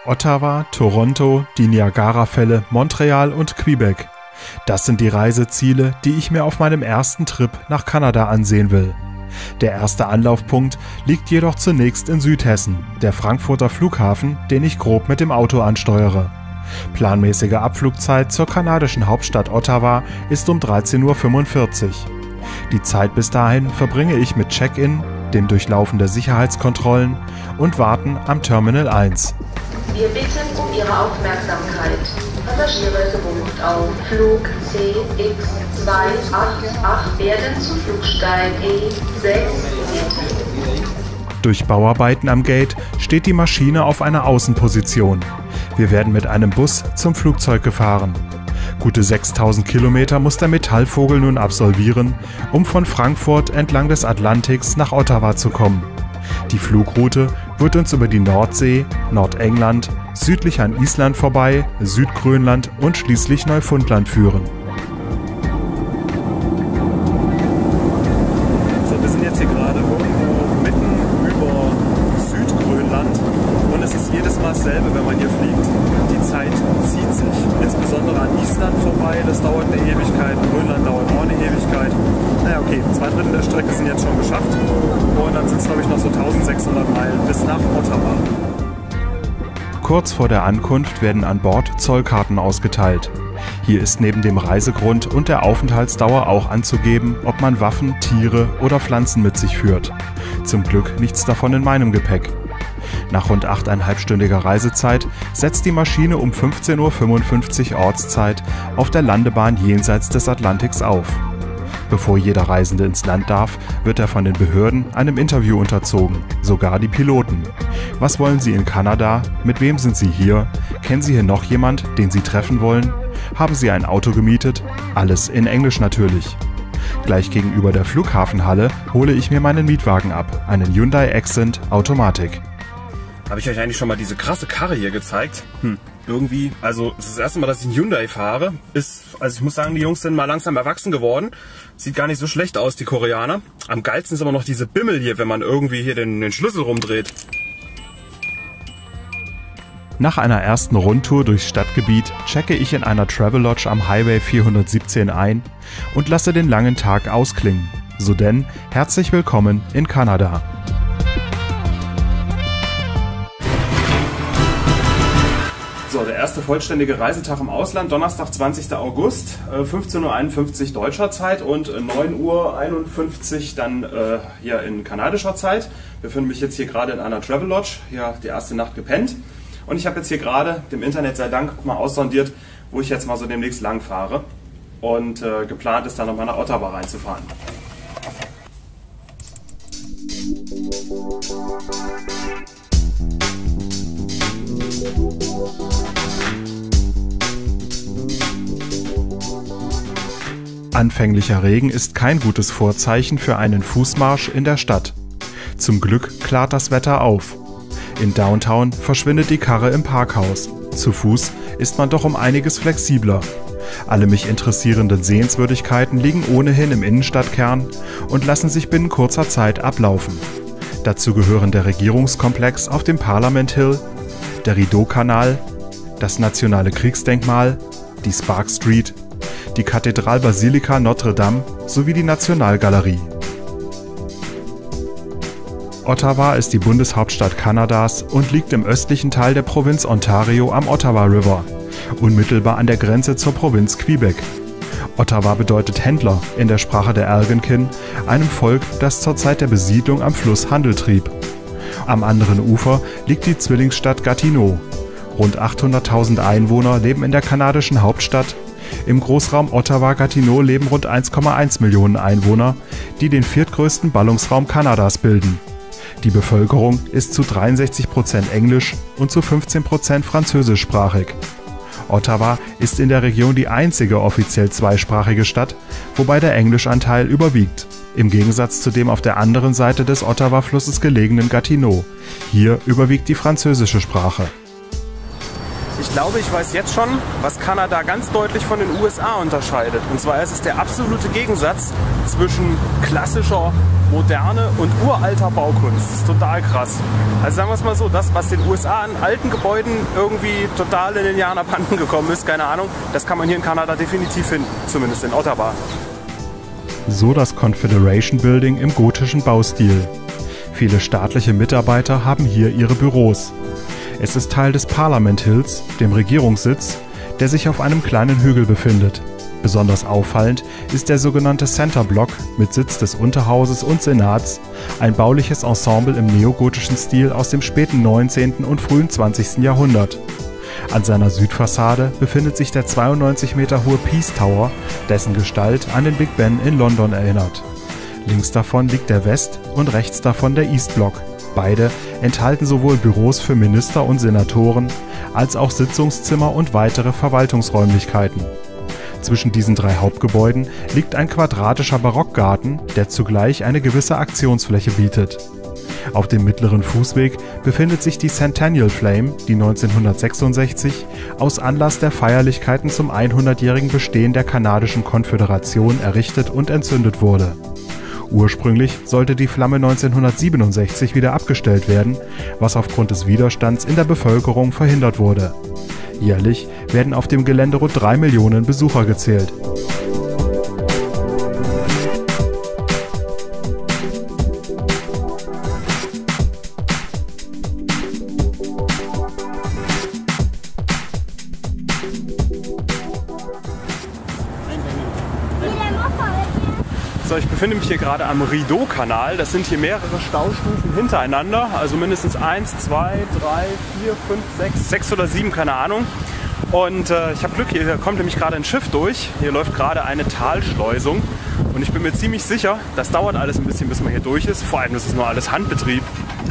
Ottawa, Toronto, die Niagarafälle, Montreal und Quebec. Das sind die Reiseziele, die ich mir auf meinem ersten Trip nach Kanada ansehen will. Der erste Anlaufpunkt liegt jedoch zunächst in Südhessen, der Frankfurter Flughafen, den ich grob mit dem Auto ansteuere. Planmäßige Abflugzeit zur kanadischen Hauptstadt Ottawa ist um 13:45 Uhr. Die Zeit bis dahin verbringe ich mit Check-in, dem Durchlaufen der Sicherheitskontrollen und Warten am Terminal 1. Wir bitten um Ihre Aufmerksamkeit. Passagiere gebucht auf Flug CX288 werden zu Flugsteig E6. Durch Bauarbeiten am Gate steht die Maschine auf einer Außenposition. Wir werden mit einem Bus zum Flugzeug gefahren. Gute 6000 Kilometer muss der Metallvogel nun absolvieren, um von Frankfurt entlang des Atlantiks nach Ottawa zu kommen. Die Flugroute wird uns über die Nordsee, Nordengland, südlich an Island vorbei, Südgrönland und schließlich Neufundland führen. So, wir sind jetzt hier gerade irgendwo mitten über Südgrönland und es ist jedes Mal dasselbe, wenn man hier fliegt. Die Zeit zieht sich, insbesondere an Island vorbei, das dauert eine Ewigkeit, Grönland dauert auch eine Ewigkeit. Naja, okay, 2/3 der Strecke sind jetzt schon geschafft und dann sind es, glaube ich, noch so 1600 Meilen bis nach Ottawa. Kurz vor der Ankunft werden an Bord Zollkarten ausgeteilt. Hier ist neben dem Reisegrund und der Aufenthaltsdauer auch anzugeben, ob man Waffen, Tiere oder Pflanzen mit sich führt. Zum Glück nichts davon in meinem Gepäck. Nach rund 8,5-stündiger Reisezeit setzt die Maschine um 15:55 Uhr Ortszeit auf der Landebahn jenseits des Atlantiks auf. Bevor jeder Reisende ins Land darf, wird er von den Behörden einem Interview unterzogen, sogar die Piloten. Was wollen Sie in Kanada? Mit wem sind Sie hier? Kennen Sie hier noch jemand, den Sie treffen wollen? Haben Sie ein Auto gemietet? Alles in Englisch natürlich. Gleich gegenüber der Flughafenhalle hole ich mir meinen Mietwagen ab, einen Hyundai Accent Automatik. Habe ich euch eigentlich schon mal diese krasse Karre hier gezeigt? Irgendwie, also es ist das erste Mal, dass ich einen Hyundai fahre. Also ich muss sagen, die Jungs sind mal langsam erwachsen geworden. Sieht gar nicht so schlecht aus, die Koreaner. Am geilsten ist aber noch diese Bimmel hier, wenn man irgendwie hier den Schlüssel rumdreht. Nach einer ersten Rundtour durchs Stadtgebiet checke ich in einer Travelodge am Highway 417 ein und lasse den langen Tag ausklingen. So denn, herzlich willkommen in Kanada. So, der erste vollständige Reisetag im Ausland, Donnerstag, 20. August, 15:51 Uhr deutscher Zeit und 9:51 Uhr dann hier in kanadischer Zeit. Ich befinde mich jetzt hier gerade in einer Travelodge, hier die erste Nacht gepennt. Und ich habe jetzt hier gerade, dem Internet sei Dank, mal aussondiert, wo ich jetzt mal so demnächst lang fahre. Und geplant ist dann nochmal nach Ottawa reinzufahren. Anfänglicher Regen ist kein gutes Vorzeichen für einen Fußmarsch in der Stadt. Zum Glück klart das Wetter auf. In Downtown verschwindet die Karre im Parkhaus. Zu Fuß ist man doch um einiges flexibler. Alle mich interessierenden Sehenswürdigkeiten liegen ohnehin im Innenstadtkern und lassen sich binnen kurzer Zeit ablaufen. Dazu gehören der Regierungskomplex auf dem Parliament Hill, der Rideau-Kanal, das Nationale Kriegsdenkmal, die Spark Street, die Kathedralbasilika Notre Dame sowie die Nationalgalerie. Ottawa ist die Bundeshauptstadt Kanadas und liegt im östlichen Teil der Provinz Ontario am Ottawa River, unmittelbar an der Grenze zur Provinz Quebec. Ottawa bedeutet Händler in der Sprache der Algonquin, einem Volk, das zur Zeit der Besiedlung am Fluss Handel trieb. Am anderen Ufer liegt die Zwillingsstadt Gatineau. Rund 800.000 Einwohner leben in der kanadischen Hauptstadt. Im Großraum Ottawa-Gatineau leben rund 1,1 Millionen Einwohner, die den viertgrößten Ballungsraum Kanadas bilden. Die Bevölkerung ist zu 63% englisch und zu 15% französischsprachig. Ottawa ist in der Region die einzige offiziell zweisprachige Stadt, wobei der Englischanteil überwiegt, im Gegensatz zu dem auf der anderen Seite des Ottawa-Flusses gelegenen Gatineau. Hier überwiegt die französische Sprache. Ich glaube, ich weiß jetzt schon, was Kanada ganz deutlich von den USA unterscheidet. Und zwar ist es der absolute Gegensatz zwischen klassischer, moderne und uralter Baukunst. Das ist total krass. Also sagen wir es mal so, das, was den USA an alten Gebäuden irgendwie total in den Jahren abhanden gekommen ist, keine Ahnung, das kann man hier in Kanada definitiv finden, zumindest in Ottawa. So das Confederation Building im gotischen Baustil. Viele staatliche Mitarbeiter haben hier ihre Büros. Es ist Teil des Parliament Hills, dem Regierungssitz, der sich auf einem kleinen Hügel befindet. Besonders auffallend ist der sogenannte Center Block mit Sitz des Unterhauses und Senats, ein bauliches Ensemble im neogotischen Stil aus dem späten 19. und frühen 20. Jahrhundert. An seiner Südfassade befindet sich der 92 Meter hohe Peace Tower, dessen Gestalt an den Big Ben in London erinnert. Links davon liegt der West- und rechts davon der East Block. Beide enthalten sowohl Büros für Minister und Senatoren als auch Sitzungszimmer und weitere Verwaltungsräumlichkeiten. Zwischen diesen drei Hauptgebäuden liegt ein quadratischer Barockgarten, der zugleich eine gewisse Aktionsfläche bietet. Auf dem mittleren Fußweg befindet sich die Centennial Flame, die 1966 aus Anlass der Feierlichkeiten zum 100-jährigen Bestehen der kanadischen Konföderation errichtet und entzündet wurde. Ursprünglich sollte die Flamme 1967 wieder abgestellt werden, was aufgrund des Widerstands in der Bevölkerung verhindert wurde. Jährlich werden auf dem Gelände rund 3 Millionen Besucher gezählt. So, ich befinde mich hier gerade am Rideau-Kanal. Das sind hier mehrere Staustufen hintereinander. Also mindestens 1, 2, 3, 4, 5, 6 oder 7, keine Ahnung. Und ich habe Glück, hier kommt nämlich gerade ein Schiff durch. Hier läuft gerade eine Talschleusung. Und ich bin mir ziemlich sicher, das dauert alles ein bisschen, bis man hier durch ist. Vor allem, das ist nur alles Handbetrieb.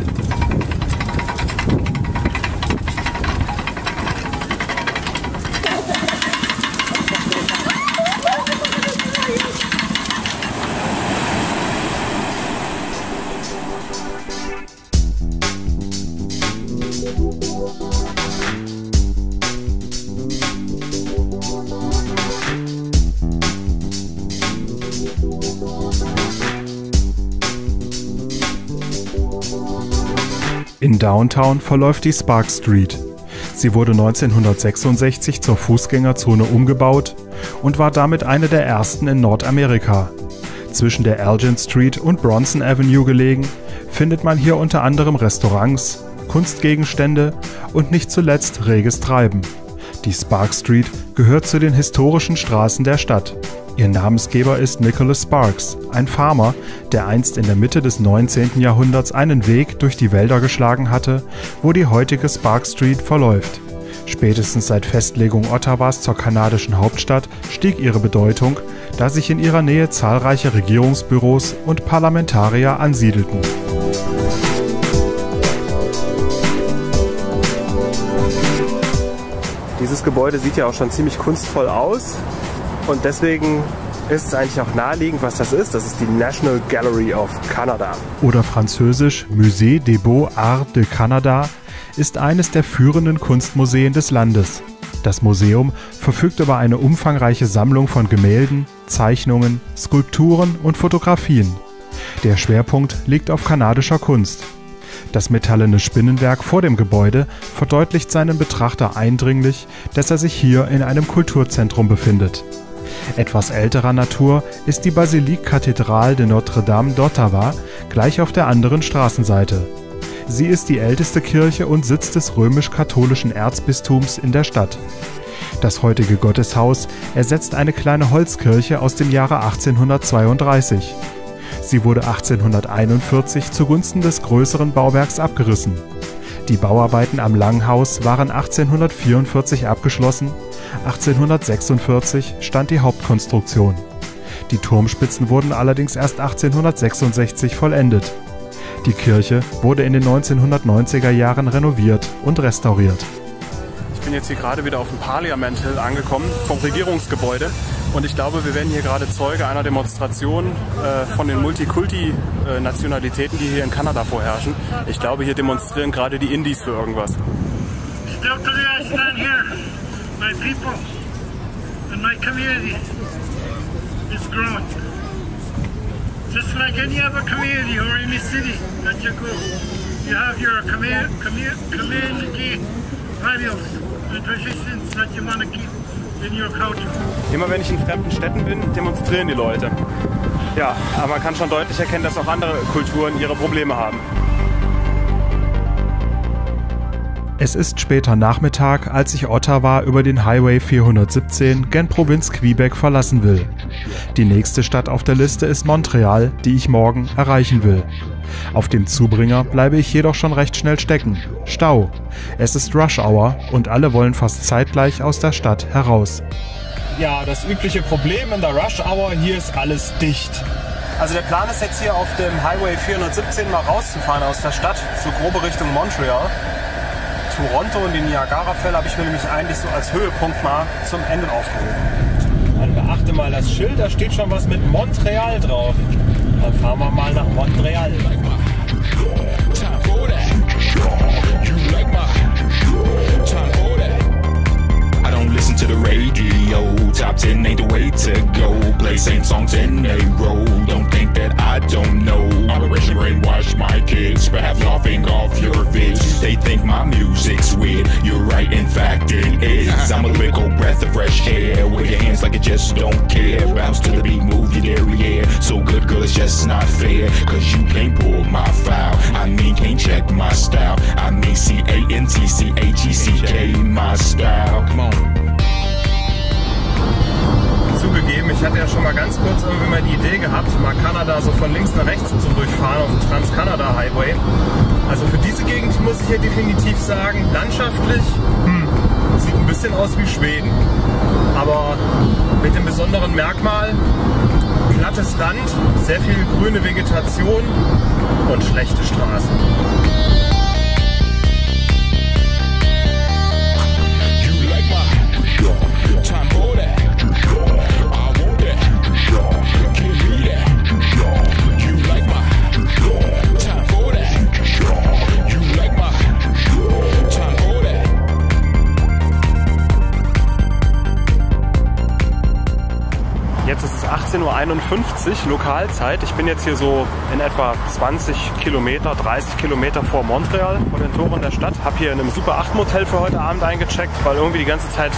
In Downtown verläuft die Sparks Street. Sie wurde 1966 zur Fußgängerzone umgebaut und war damit eine der ersten in Nordamerika. Zwischen der Elgin Street und Bronson Avenue gelegen, findet man hier unter anderem Restaurants, Kunstgegenstände und nicht zuletzt reges Treiben. Die Spark Street gehört zu den historischen Straßen der Stadt. Ihr Namensgeber ist Nicholas Sparks, ein Farmer, der einst in der Mitte des 19. Jahrhunderts einen Weg durch die Wälder geschlagen hatte, wo die heutige Spark Street verläuft. Spätestens seit Festlegung Ottawas zur kanadischen Hauptstadt stieg ihre Bedeutung, da sich in ihrer Nähe zahlreiche Regierungsbüros und Parlamentarier ansiedelten. Dieses Gebäude sieht ja auch schon ziemlich kunstvoll aus. Und deswegen ist es eigentlich auch naheliegend, was das ist. Das ist die National Gallery of Canada. Oder französisch Musée des Beaux-Arts de Canada ist eines der führenden Kunstmuseen des Landes. Das Museum verfügt über eine umfangreiche Sammlung von Gemälden, Zeichnungen, Skulpturen und Fotografien. Der Schwerpunkt liegt auf kanadischer Kunst. Das metallene Spinnenwerk vor dem Gebäude verdeutlicht seinem Betrachter eindringlich, dass er sich hier in einem Kulturzentrum befindet. Etwas älterer Natur ist die Basilique-Kathedrale de Notre-Dame d'Ottawa, gleich auf der anderen Straßenseite. Sie ist die älteste Kirche und Sitz des römisch-katholischen Erzbistums in der Stadt. Das heutige Gotteshaus ersetzt eine kleine Holzkirche aus dem Jahre 1832. Sie wurde 1841 zugunsten des größeren Bauwerks abgerissen. Die Bauarbeiten am Langhaus waren 1844 abgeschlossen, 1846 stand die Hauptkonstruktion. Die Turmspitzen wurden allerdings erst 1866 vollendet. Die Kirche wurde in den 1990er Jahren renoviert und restauriert. Ich bin jetzt hier gerade wieder auf dem Parliament Hill angekommen, vom Regierungsgebäude. Und ich glaube, wir werden hier gerade Zeuge einer Demonstration von den Multikulti-Nationalitäten, die hier in Kanada vorherrschen. Ich glaube, hier demonstrieren gerade die Indies für irgendwas. Still today I stand here people and my community is growing. Just like any other community or any city that you go, you have your community values and traditions that you want to keep in your culture. Immer wenn ich in fremden Städten bin, demonstrieren die Leute. Ja, aber man kann schon deutlich erkennen, dass auch andere Kulturen ihre Probleme haben. Es ist später Nachmittag, als ich Ottawa über den Highway 417 gen Provinz Quebec verlassen will. Die nächste Stadt auf der Liste ist Montreal, die ich morgen erreichen will. Auf dem Zubringer bleibe ich jedoch schon recht schnell stecken. Stau. Es ist Rush Hour und alle wollen fast zeitgleich aus der Stadt heraus. Ja, das übliche Problem in der Rush Hour, hier ist alles dicht. Also der Plan ist jetzt hier auf dem Highway 417 mal rauszufahren aus der Stadt, so grobe Richtung Montreal. Toronto und die Niagara-Fälle habe ich mir nämlich eigentlich so als Höhepunkt mal zum Ende aufgehoben. Dann beachte mal das Schild, da steht schon was mit Montreal drauf. Dann fahren wir mal nach Montreal. Listen to the radio, top 10 ain't the way to go. Play same songs in a row. Don't think that I don't know. I'll erase your brainwash my kids, but have laughing off your vids. They think my music's weird. You're right, in fact it is. I'm a lyrical breath of fresh air. Wave your hands like you just don't care. Bounce to the beat, move your derriere. So good, girl, it's just not fair. Cause you can't pull my foul. I mean, can't check my style. I mean, C-A-N-T-C-H-E-C-K, my style. Come on. Zugegeben, ich hatte ja schon mal ganz kurz irgendwie mal die Idee gehabt, mal Kanada so von links nach rechts zu durchfahren auf dem Trans-Canada Highway. Also für diese Gegend muss ich hier definitiv sagen, landschaftlich sieht ein bisschen aus wie Schweden. Aber mit dem besonderen Merkmal, plattes Land, sehr viel grüne Vegetation und schlechte Straßen. Jetzt ist es 18:51 Uhr Lokalzeit. Ich bin jetzt hier so in etwa 20 Kilometer, 30 Kilometer vor Montreal, vor den Toren der Stadt. Habe hier in einem Super 8 Motel für heute Abend eingecheckt, weil irgendwie die ganze Zeit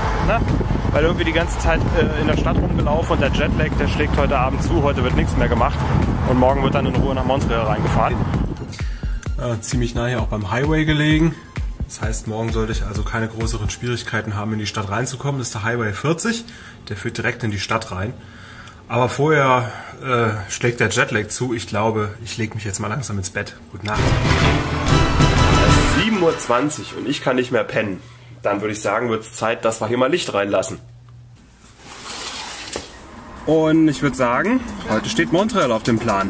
in der Stadt rumgelaufen und der Jetlag, der schlägt heute Abend zu. Heute wird nichts mehr gemacht und morgen wird dann in Ruhe nach Montreal reingefahren. Ziemlich nah hier auch beim Highway gelegen. Das heißt, morgen sollte ich also keine größeren Schwierigkeiten haben, in die Stadt reinzukommen. Das ist der Highway 40, der führt direkt in die Stadt rein. Aber vorher schlägt der Jetlag zu. Ich glaube, ich lege mich jetzt mal langsam ins Bett. Gute Nacht. Es ist 7:20 Uhr und ich kann nicht mehr pennen. Dann würde ich sagen, wird es Zeit, dass wir hier mal Licht reinlassen. Und ich würde sagen, heute steht Montreal auf dem Plan.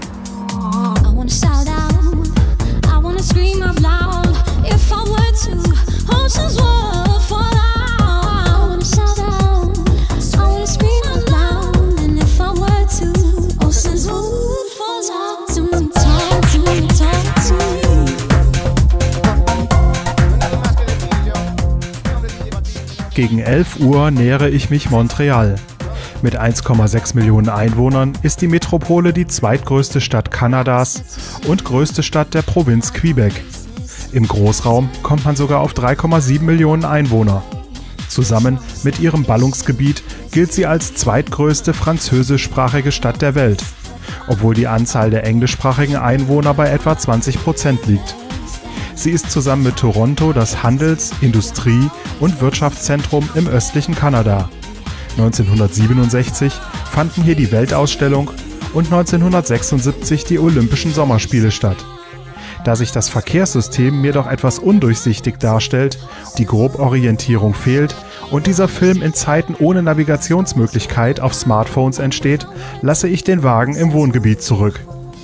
Gegen 11 Uhr nähere ich mich Montreal. Mit 1,6 Millionen Einwohnern ist die Metropole die zweitgrößte Stadt Kanadas und größte Stadt der Provinz Quebec. Im Großraum kommt man sogar auf 3,7 Millionen Einwohner. Zusammen mit ihrem Ballungsgebiet gilt sie als zweitgrößte französischsprachige Stadt der Welt, obwohl die Anzahl der englischsprachigen Einwohner bei etwa 20% liegt. Sie ist zusammen mit Toronto das Handels-, Industrie- und Wirtschaftszentrum im östlichen Kanada. 1967 fanden hier die Weltausstellung und 1976 die Olympischen Sommerspiele statt. Da sich das Verkehrssystem mir doch etwas undurchsichtig darstellt, die Groborientierung fehlt und dieser Film in Zeiten ohne Navigationsmöglichkeit auf Smartphones entsteht, lasse ich den Wagen im Wohngebiet zurück.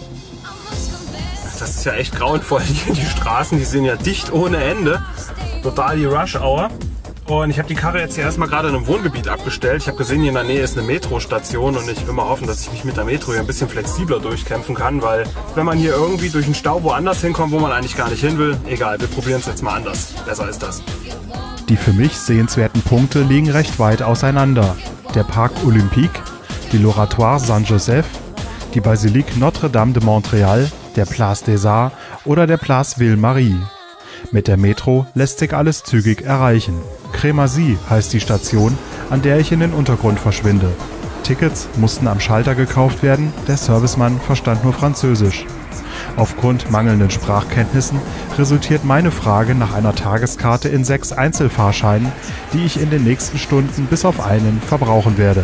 Das ist ja echt grauenvoll hier. Die Straßen, die sind ja dicht ohne Ende. Total die Rush-Hour. Und ich habe die Karre jetzt hier erstmal gerade in einem Wohngebiet abgestellt. Ich habe gesehen, hier in der Nähe ist eine Metrostation und ich will mal hoffen, dass ich mich mit der Metro hier ein bisschen flexibler durchkämpfen kann, weil wenn man hier irgendwie durch den Stau woanders hinkommt, wo man eigentlich gar nicht hin will, egal, wir probieren es jetzt mal anders. Besser ist das. Die für mich sehenswerten Punkte liegen recht weit auseinander. Der Parc Olympique, die l'Oratoire Saint-Joseph, die Basilique Notre-Dame de Montréal, der Place des Arts oder der Place Ville-Marie. Mit der Metro lässt sich alles zügig erreichen. Crémazie heißt die Station, an der ich in den Untergrund verschwinde. Tickets mussten am Schalter gekauft werden, der Servicemann verstand nur Französisch. Aufgrund mangelnden Sprachkenntnissen resultiert meine Frage nach einer Tageskarte in 6 Einzelfahrscheinen, die ich in den nächsten Stunden bis auf einen verbrauchen werde.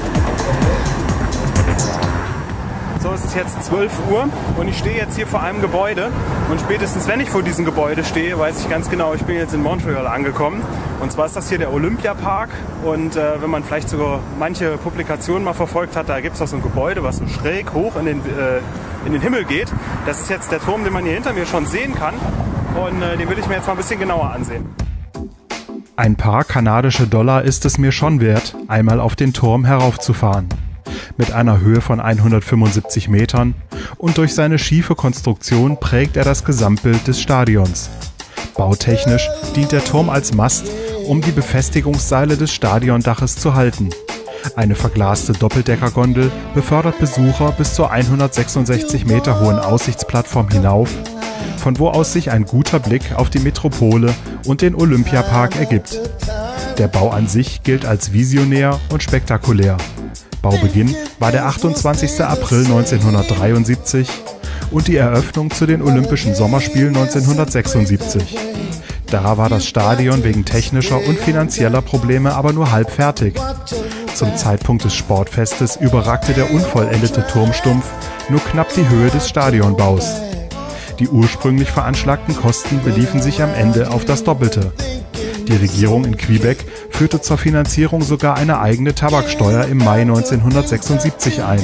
So, es ist jetzt 12 Uhr und ich stehe jetzt hier vor einem Gebäude und spätestens wenn ich vor diesem Gebäude stehe, weiß ich ganz genau, ich bin jetzt in Montreal angekommen. Und zwar ist das hier der Olympiapark und wenn man vielleicht sogar manche Publikationen mal verfolgt hat, da gibt es doch so ein Gebäude, was so schräg hoch in den Himmel geht. Das ist jetzt der Turm, den man hier hinter mir schon sehen kann und den will ich mir jetzt mal ein bisschen genauer ansehen. Ein paar kanadische Dollar ist es mir schon wert, einmal auf den Turm heraufzufahren. Mit einer Höhe von 175 Metern und durch seine schiefe Konstruktion prägt er das Gesamtbild des Stadions. Bautechnisch dient der Turm als Mast, um die Befestigungsseile des Stadiondaches zu halten. Eine verglaste Doppeldeckergondel befördert Besucher bis zur 166 Meter hohen Aussichtsplattform hinauf, von wo aus sich ein guter Blick auf die Metropole und den Olympiapark ergibt. Der Bau an sich gilt als visionär und spektakulär. Baubeginn war der 28. April 1973 und die Eröffnung zu den Olympischen Sommerspielen 1976. Da war das Stadion wegen technischer und finanzieller Probleme aber nur halb fertig. Zum Zeitpunkt des Sportfestes überragte der unvollendete Turmstumpf nur knapp die Höhe des Stadionbaus. Die ursprünglich veranschlagten Kosten beliefen sich am Ende auf das Doppelte. Die Regierung in Quebec führte zur Finanzierung sogar eine eigene Tabaksteuer im Mai 1976 ein.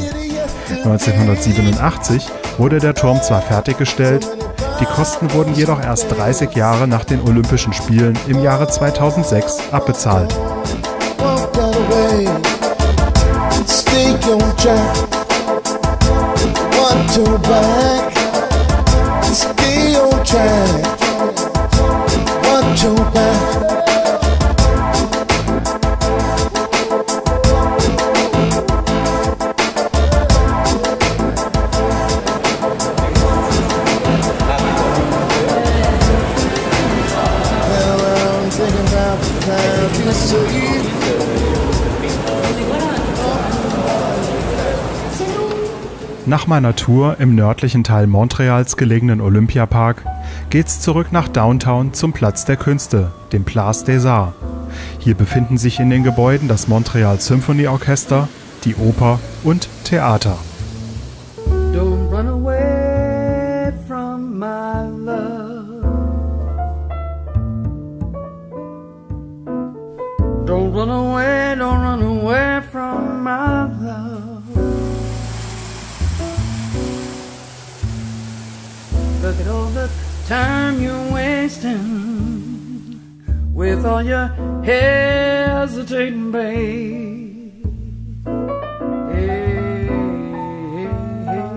1987 wurde der Turm zwar fertiggestellt, die Kosten wurden jedoch erst 30 Jahre nach den Olympischen Spielen im Jahre 2006 abbezahlt. Nach meiner Tour im nördlichen Teil Montreals gelegenen Olympiapark geht's zurück nach Downtown zum Platz der Künste, dem Place des Arts. Hier befinden sich in den Gebäuden das Montreal Symphony Orchester, die Oper und Theater. Don't run away from my love. Don't run away from my love. Look at all the time you're wasting with all your hesitating, babe. Hey, hey, hey.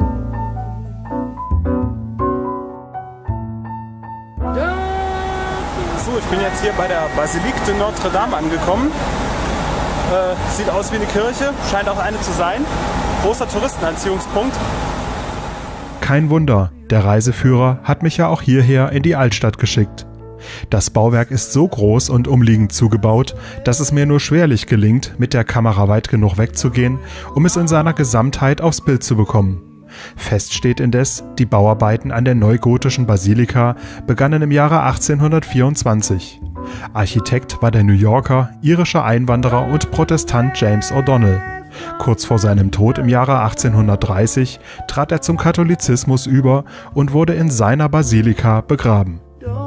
So, ich bin jetzt hier bei der Basilique de Notre-Dame angekommen. Sieht aus wie eine Kirche, scheint auch eine zu sein. Großer Touristenanziehungspunkt. Kein Wunder, der Reiseführer hat mich ja auch hierher in die Altstadt geschickt. Das Bauwerk ist so groß und umliegend zugebaut, dass es mir nur schwerlich gelingt, mit der Kamera weit genug wegzugehen, um es in seiner Gesamtheit aufs Bild zu bekommen. Fest steht indes, die Bauarbeiten an der neugotischen Basilika begannen im Jahre 1824. Architekt war der New Yorker, irischer Einwanderer und Protestant James O'Donnell. Kurz vor seinem Tod im Jahre 1830 trat er zum Katholizismus über und wurde in seiner Basilika begraben.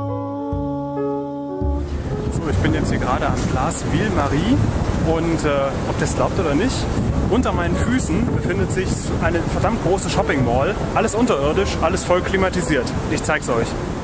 So, ich bin jetzt hier gerade am Place Ville-Marie und ob das glaubt oder nicht, unter meinen Füßen befindet sich eine verdammt große Shopping Mall. Alles unterirdisch, alles voll klimatisiert. Ich zeig's euch.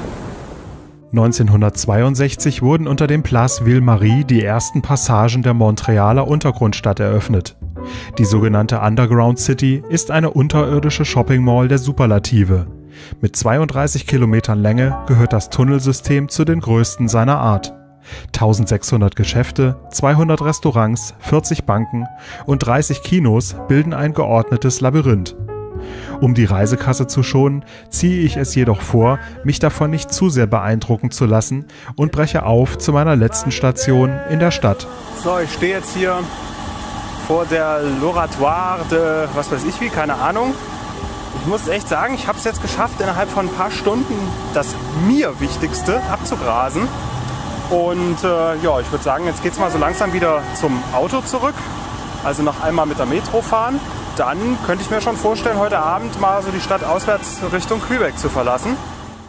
1962 wurden unter dem Place Ville-Marie die ersten Passagen der Montrealer Untergrundstadt eröffnet. Die sogenannte Underground City ist eine unterirdische Shopping Mall der Superlative. Mit 32 Kilometern Länge gehört das Tunnelsystem zu den größten seiner Art. 1600 Geschäfte, 200 Restaurants, 40 Banken und 30 Kinos bilden ein geordnetes Labyrinth. Um die Reisekasse zu schonen, ziehe ich es jedoch vor, mich davon nicht zu sehr beeindrucken zu lassen und breche auf zu meiner letzten Station in der Stadt. So, ich stehe jetzt hier vor der l'Oratoire de, was weiß ich wie, keine Ahnung. Ich muss echt sagen, ich habe es jetzt geschafft, innerhalb von ein paar Stunden das mir Wichtigste abzugrasen. Und ja, ich würde sagen, jetzt geht es mal so langsam wieder zum Auto zurück. Also noch einmal mit der Metro fahren. Dann könnte ich mir schon vorstellen, heute Abend mal so die Stadt auswärts Richtung Quebec zu verlassen.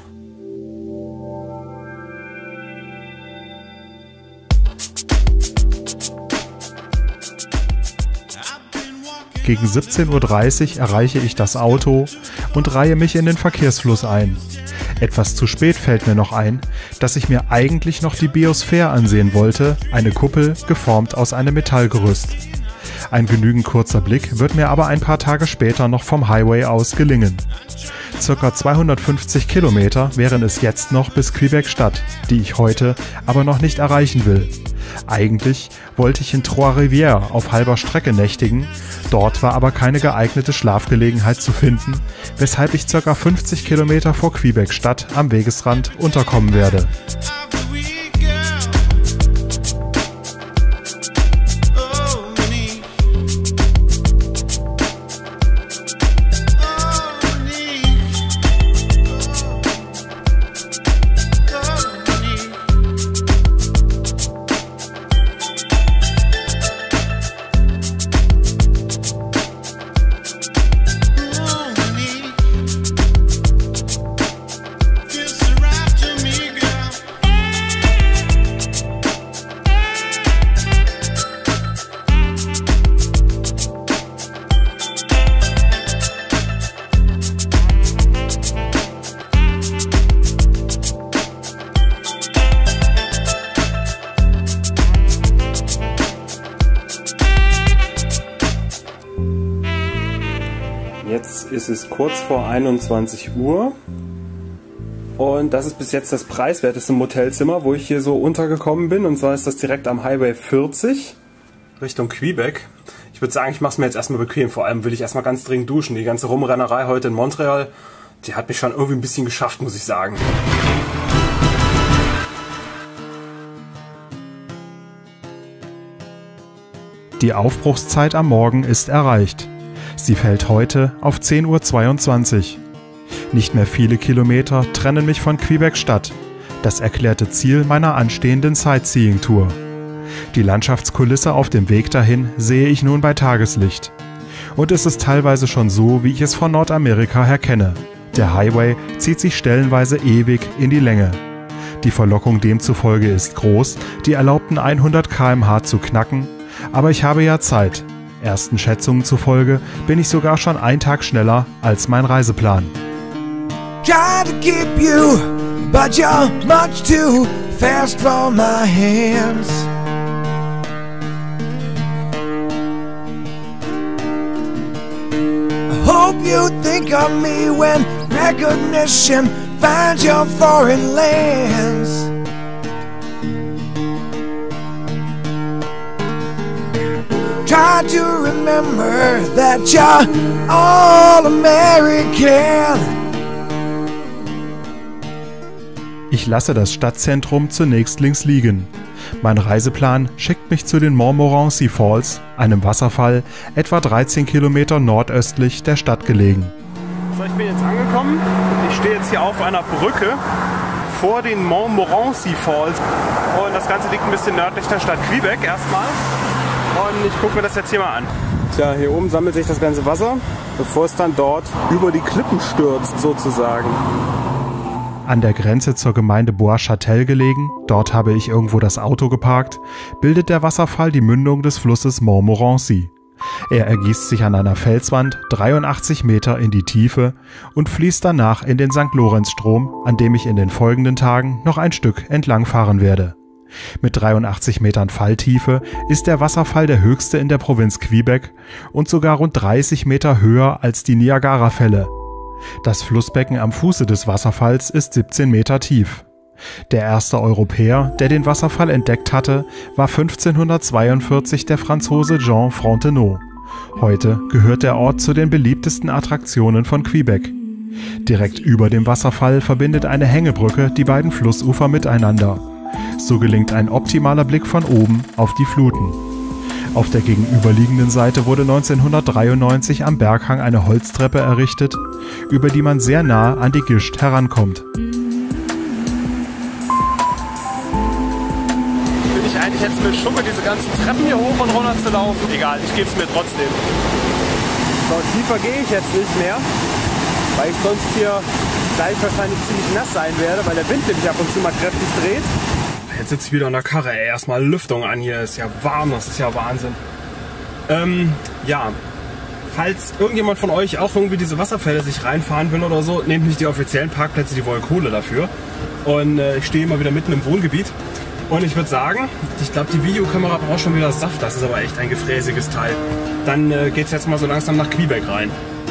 Gegen 17:30 Uhr erreiche ich das Auto und reihe mich in den Verkehrsfluss ein. Etwas zu spät fällt mir noch ein, dass ich mir eigentlich noch die Biosphäre ansehen wollte, eine Kuppel geformt aus einem Metallgerüst. Ein genügend kurzer Blick wird mir aber ein paar Tage später noch vom Highway aus gelingen. Circa 250 Kilometer wären es jetzt noch bis Quebec-Stadt, die ich heute aber noch nicht erreichen will. Eigentlich wollte ich in Trois-Rivières auf halber Strecke nächtigen, dort war aber keine geeignete Schlafgelegenheit zu finden, weshalb ich ca. 50 Kilometer vor Quebec-Stadt am Wegesrand unterkommen werde. Jetzt ist es kurz vor 21 Uhr und das ist bis jetzt das preiswerteste Motelzimmer, wo ich hier so untergekommen bin, und zwar ist das direkt am Highway 40 Richtung Quebec. Ich würde sagen, ich mache es mir jetzt erstmal bequem, vor allem will ich erstmal ganz dringend duschen. Die ganze Rumrennerei heute in Montreal, die hat mich schon irgendwie ein bisschen geschafft, muss ich sagen. Die Aufbruchszeit am Morgen ist erreicht. Sie fällt heute auf 10:22 Uhr. Nicht mehr viele Kilometer trennen mich von Quebec-Stadt, das erklärte Ziel meiner anstehenden Sightseeing-Tour. Die Landschaftskulisse auf dem Weg dahin sehe ich nun bei Tageslicht. Und es ist teilweise schon so, wie ich es von Nordamerika her kenne. Der Highway zieht sich stellenweise ewig in die Länge. Die Verlockung demzufolge ist groß, die erlaubten 100 km/h zu knacken, aber ich habe ja Zeit. Ersten Schätzungen zufolge bin ich sogar schon einen Tag schneller als mein Reiseplan. Try to keep you, but you're much too fast for my hands. I hope you think of me when recognition finds your foreign lands. Try to remember that you're all American. Ich lasse das Stadtzentrum zunächst links liegen. Mein Reiseplan schickt mich zu den Montmorency Falls, einem Wasserfall, etwa 13 Kilometer nordöstlich der Stadt gelegen. So, ich bin jetzt angekommen. Ich stehe jetzt hier auf einer Brücke vor den Montmorency Falls. Und das Ganze liegt ein bisschen nördlich der Stadt Quebec erstmal. Und ich gucke mir das jetzt hier mal an. Tja, hier oben sammelt sich das ganze Wasser, bevor es dann dort über die Klippen stürzt sozusagen. An der Grenze zur Gemeinde Bois-Châtel gelegen, dort habe ich irgendwo das Auto geparkt, bildet der Wasserfall die Mündung des Flusses Montmorency. Er ergießt sich an einer Felswand 83 Meter in die Tiefe und fließt danach in den St. Lorenz-Strom, an dem ich in den folgenden Tagen noch ein Stück entlangfahren werde. Mit 83 Metern Falltiefe ist der Wasserfall der höchste in der Provinz Quebec und sogar rund 30 Meter höher als die Niagara-Fälle. Das Flussbecken am Fuße des Wasserfalls ist 17 Meter tief. Der erste Europäer, der den Wasserfall entdeckt hatte, war 1542 der Franzose Jean Frontenac. Heute gehört der Ort zu den beliebtesten Attraktionen von Quebec. Direkt über dem Wasserfall verbindet eine Hängebrücke die beiden Flussufer miteinander. So gelingt ein optimaler Blick von oben auf die Fluten. Auf der gegenüberliegenden Seite wurde 1993 am Berghang eine Holztreppe errichtet, über die man sehr nah an die Gischt herankommt. Bin ich eigentlich jetzt mit Schuppe diese ganzen Treppen hier hoch und runter zu laufen? Egal, ich gebe es mir trotzdem. So, tiefer gehe ich jetzt nicht mehr, weil ich sonst hier gleich wahrscheinlich ziemlich nass sein werde, weil der Wind nämlich ab und zu mal kräftig dreht. Jetzt sitze ich wieder in der Karre, ey. Erstmal Lüftung an hier, ist ja warm, das ist ja Wahnsinn. Ja, falls irgendjemand von euch auch irgendwie diese Wasserfälle sich reinfahren will oder so, nehmt nicht die offiziellen Parkplätze, die wollen Kohle dafür. Und ich stehe immer wieder mitten im Wohngebiet. Und ich würde sagen, ich glaube, die Videokamera braucht schon wieder Saft, das ist aber echt ein gefräßiges Teil. Dann geht es jetzt mal so langsam nach Quebec rein.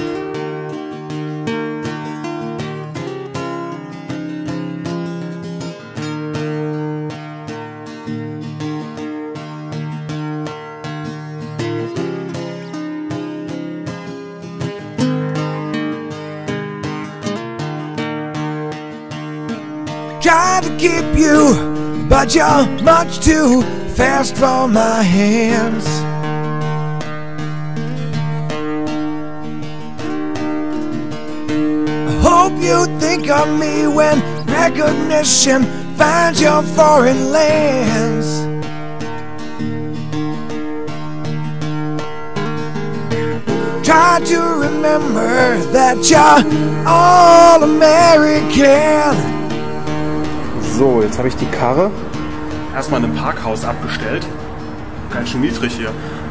Try to keep you, but you're much too fast for my hands. I hope you think of me when recognition finds your foreign lands. Try to remember that you're all American. So, jetzt habe ich die Karre erstmal in einem Parkhaus abgestellt. Ganz schön niedrig hier.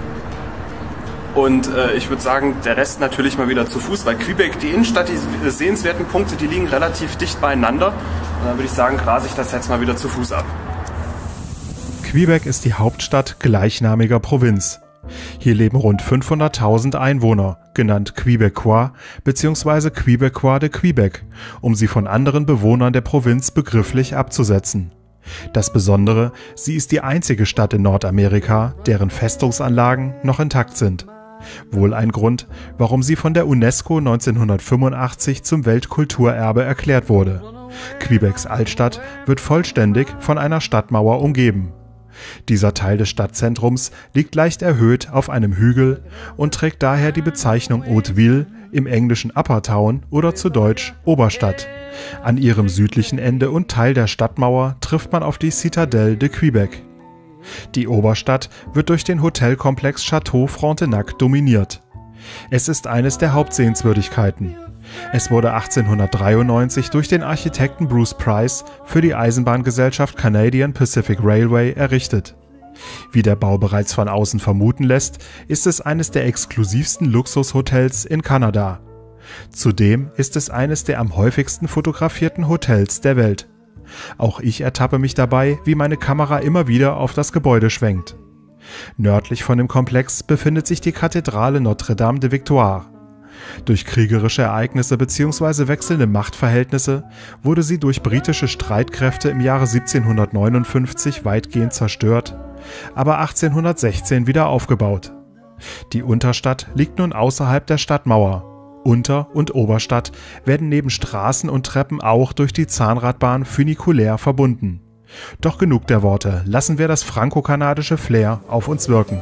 Und ich würde sagen, der Rest natürlich mal wieder zu Fuß, weil Quebec, die Innenstadt, die sehenswerten Punkte, die liegen relativ dicht beieinander. Und dann würde ich sagen, grase ich das jetzt mal wieder zu Fuß ab. Quebec ist die Hauptstadt gleichnamiger Provinz. Hier leben rund 500.000 Einwohner, genannt Québécois bzw. Québécois de Québec, um sie von anderen Bewohnern der Provinz begrifflich abzusetzen. Das Besondere, sie ist die einzige Stadt in Nordamerika, deren Festungsanlagen noch intakt sind. Wohl ein Grund, warum sie von der UNESCO 1985 zum Weltkulturerbe erklärt wurde. Quebecs Altstadt wird vollständig von einer Stadtmauer umgeben. Dieser Teil des Stadtzentrums liegt leicht erhöht auf einem Hügel und trägt daher die Bezeichnung Hauteville, im Englischen Upper Town oder zu Deutsch Oberstadt. An ihrem südlichen Ende und Teil der Stadtmauer trifft man auf die Citadelle de Québec. Die Oberstadt wird durch den Hotelkomplex Château Frontenac dominiert. Es ist eines der Hauptsehenswürdigkeiten. Es wurde 1893 durch den Architekten Bruce Price für die Eisenbahngesellschaft Canadian Pacific Railway errichtet. Wie der Bau bereits von außen vermuten lässt, ist es eines der exklusivsten Luxushotels in Kanada. Zudem ist es eines der am häufigsten fotografierten Hotels der Welt. Auch ich ertappe mich dabei, wie meine Kamera immer wieder auf das Gebäude schwenkt. Nördlich von dem Komplex befindet sich die Kathedrale Notre-Dame de Victoire. Durch kriegerische Ereignisse bzw. wechselnde Machtverhältnisse wurde sie durch britische Streitkräfte im Jahre 1759 weitgehend zerstört, aber 1816 wieder aufgebaut. Die Unterstadt liegt nun außerhalb der Stadtmauer. Unter- und Oberstadt werden neben Straßen und Treppen auch durch die Zahnradbahn funikulär verbunden. Doch genug der Worte, lassen wir das franco-kanadische Flair auf uns wirken.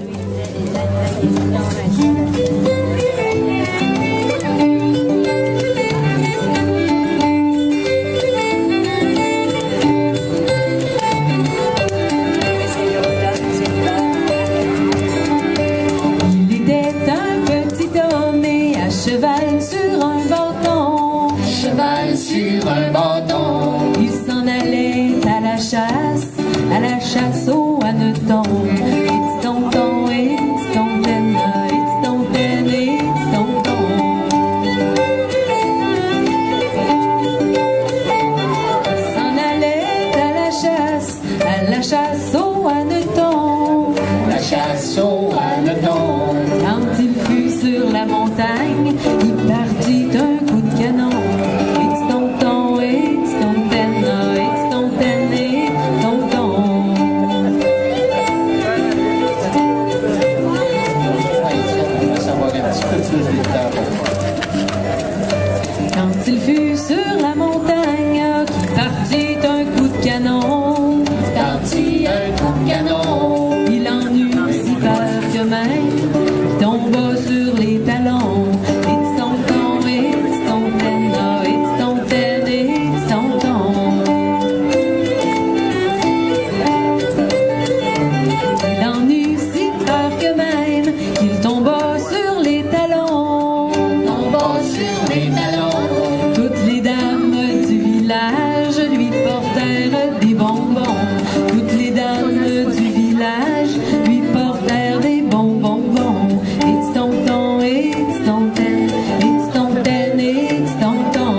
Il s'en allait à la chasse au hanneton. It's tonton, it's tonton, it's tonton, it's tonton. Il s'en allait à la chasse au hanneton. La chasse au hanneton. Quand il fut sur la montagne, il partit un coup de canon. It's tonton, it's tonton, it's Quand il fut sur la montagne, qui partit un coup de canon, partit un coup de canon. Il en eut si peur que même il tomba sur les talons. It's tonton, it's tonton, it's tonton, it's tonton. Il en eut si peur que même qu'il tomba sur les talons. Tomba sur les talons. Toutes les dames du village lui portèrent des bonbons. Toutes les dames du village lui portèrent des bonbons. It's tonton, it's tonton, it's tonton, it's tonton.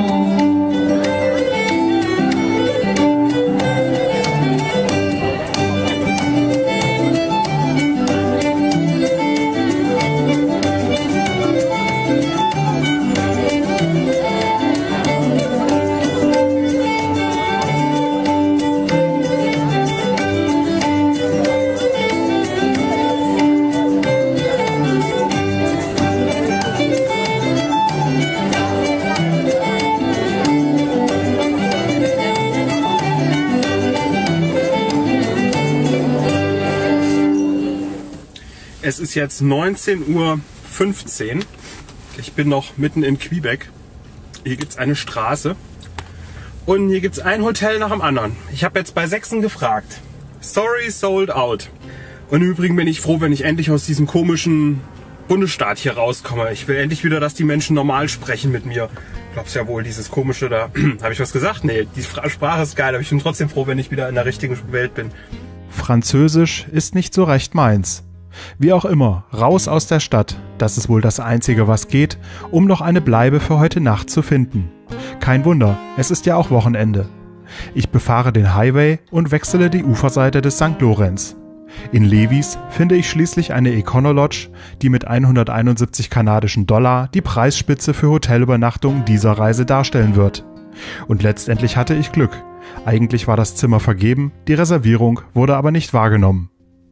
Es ist jetzt 19:15 Uhr. Ich bin noch mitten in Quebec. Hier gibt es eine Straße und hier gibt es ein Hotel nach dem anderen. Ich habe jetzt bei 6 gefragt. Sorry, sold out. Und im Übrigen bin ich froh, wenn ich endlich aus diesem komischen Bundesstaat hier rauskomme. Ich will endlich wieder, dass die Menschen normal sprechen mit mir. Glaubst ja wohl, dieses komische da. Habe ich was gesagt? Nee, die Sprache ist geil, aber ich bin trotzdem froh, wenn ich wieder in der richtigen Welt bin. Französisch ist nicht so recht meins. Wie auch immer, raus aus der Stadt, das ist wohl das Einzige, was geht, um noch eine Bleibe für heute Nacht zu finden. Kein Wunder, es ist ja auch Wochenende. Ich befahre den Highway und wechsle die Uferseite des St. Lorenz. In Levis finde ich schließlich eine Econo-Lodge, die mit 171 kanadischen Dollar die Preisspitze für Hotelübernachtungen dieser Reise darstellen wird. Und letztendlich hatte ich Glück. Eigentlich war das Zimmer vergeben, die Reservierung wurde aber nicht wahrgenommen.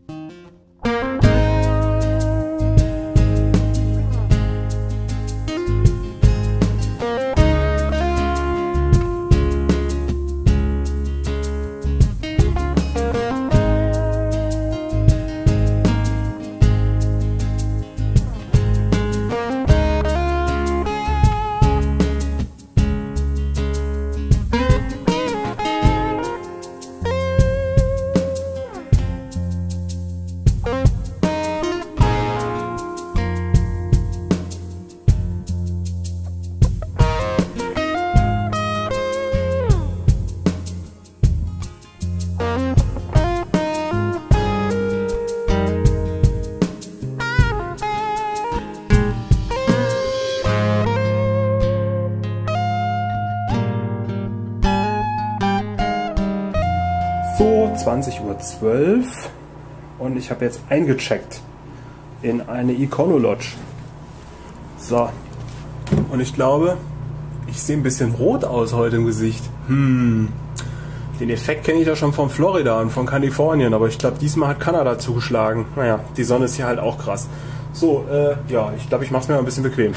So, 20:12 Uhr und ich habe jetzt eingecheckt in eine Econo-Lodge. So, und ich glaube, ich sehe ein bisschen rot aus heute im Gesicht. Den Effekt kenne ich ja schon von Florida und von Kalifornien, aber ich glaube, diesmal hat Kanada zugeschlagen. Naja, die Sonne ist hier halt auch krass. So, ja, ich glaube, ich mache es mir mal ein bisschen bequem.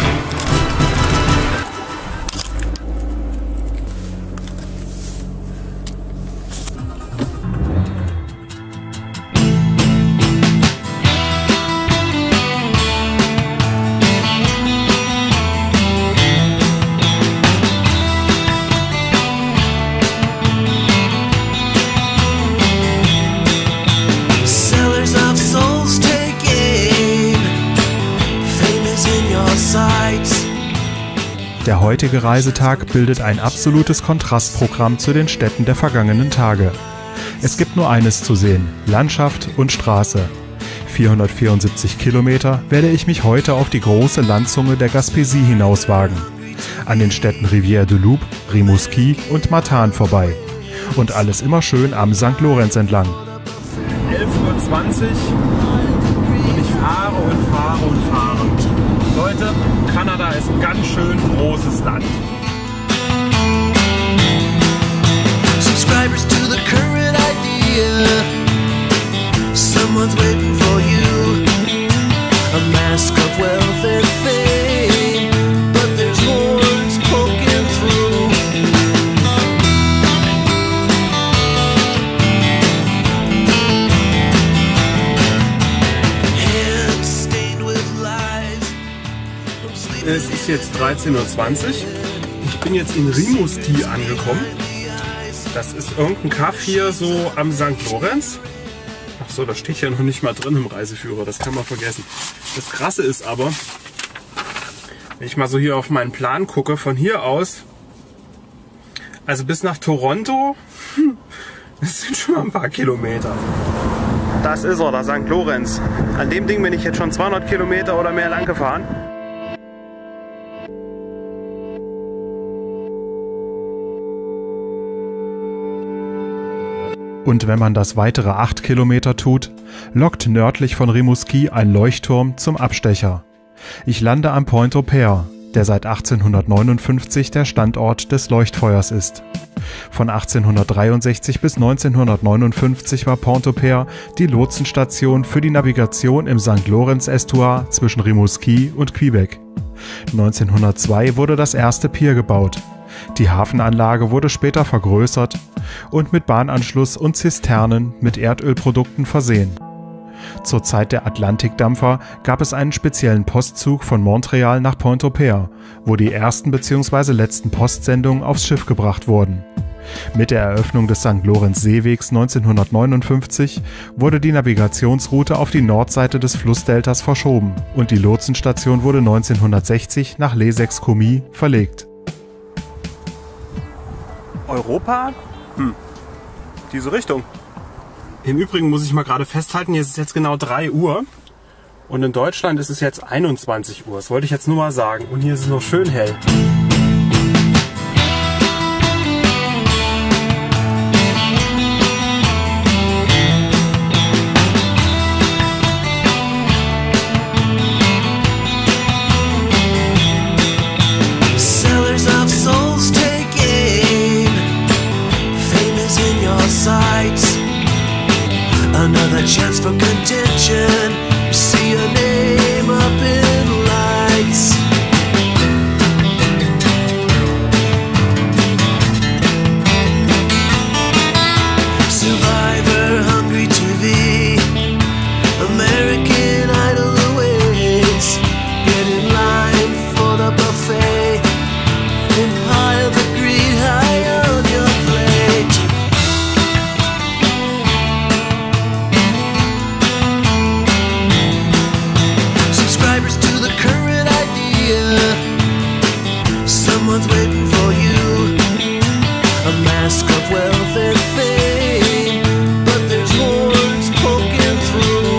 Der heutige Reisetag bildet ein absolutes Kontrastprogramm zu den Städten der vergangenen Tage. Es gibt nur eines zu sehen: Landschaft und Straße. 474 Kilometer werde ich mich heute auf die große Landzunge der Gaspésie hinauswagen. An den Städten Rivière-du-Loup, Rimouski und Matane vorbei. Und alles immer schön am St. Lorenz entlang. 11:20 Uhr und ich fahre und fahre und fahre. Leute, Kanada ist ein ganz schön großes Land. Subscribers to the current idea. Someone's waiting for you. A mask of wealth and fame. But there's hordes pulling jetzt 13:20 Uhr. Ich bin jetzt in Rimouski angekommen. Das ist irgendein Kaff hier so am St. Lorenz. Achso, das steht ja noch nicht mal drin im Reiseführer, das kann man vergessen. Das Krasse ist aber, wenn ich mal so hier auf meinen Plan gucke, von hier aus, also bis nach Toronto, das sind schon mal ein paar Kilometer. Das ist er, der St. Lorenz. An dem Ding bin ich jetzt schon 200 Kilometer oder mehr lang gefahren. Und wenn man das weitere 8 Kilometer tut, lockt nördlich von Rimouski ein Leuchtturm zum Abstecher. Ich lande am Pointe-au-Père, der seit 1859 der Standort des Leuchtfeuers ist. Von 1863 bis 1959 war Pointe-au-Père die Lotsenstation für die Navigation im St. Lorenz-Estuar zwischen Rimouski und Quebec. 1902 wurde das erste Pier gebaut. Die Hafenanlage wurde später vergrößert und mit Bahnanschluss und Zisternen mit Erdölprodukten versehen. Zur Zeit der Atlantikdampfer gab es einen speziellen Postzug von Montreal nach Pointe-au-Père, wo die ersten bzw. letzten Postsendungen aufs Schiff gebracht wurden. Mit der Eröffnung des St. Lorenz-Seewegs 1959 wurde die Navigationsroute auf die Nordseite des Flussdeltas verschoben und die Lotsenstation wurde 1960 nach Les Sexcomies verlegt. Europa? Diese Richtung. Im Übrigen muss ich mal gerade festhalten, hier ist es jetzt genau 3 Uhr und in Deutschland ist es jetzt 21 Uhr. Das wollte ich jetzt nur mal sagen. Und hier ist es noch schön hell. Another chance for contention. You see your name up in lights. Survivor, Hungry TV, American Idol awaits. Get in line for the buffet and pile the greed high on your plate. Someone's waiting for you, a mask of wealth and fame, but there's horns poking through.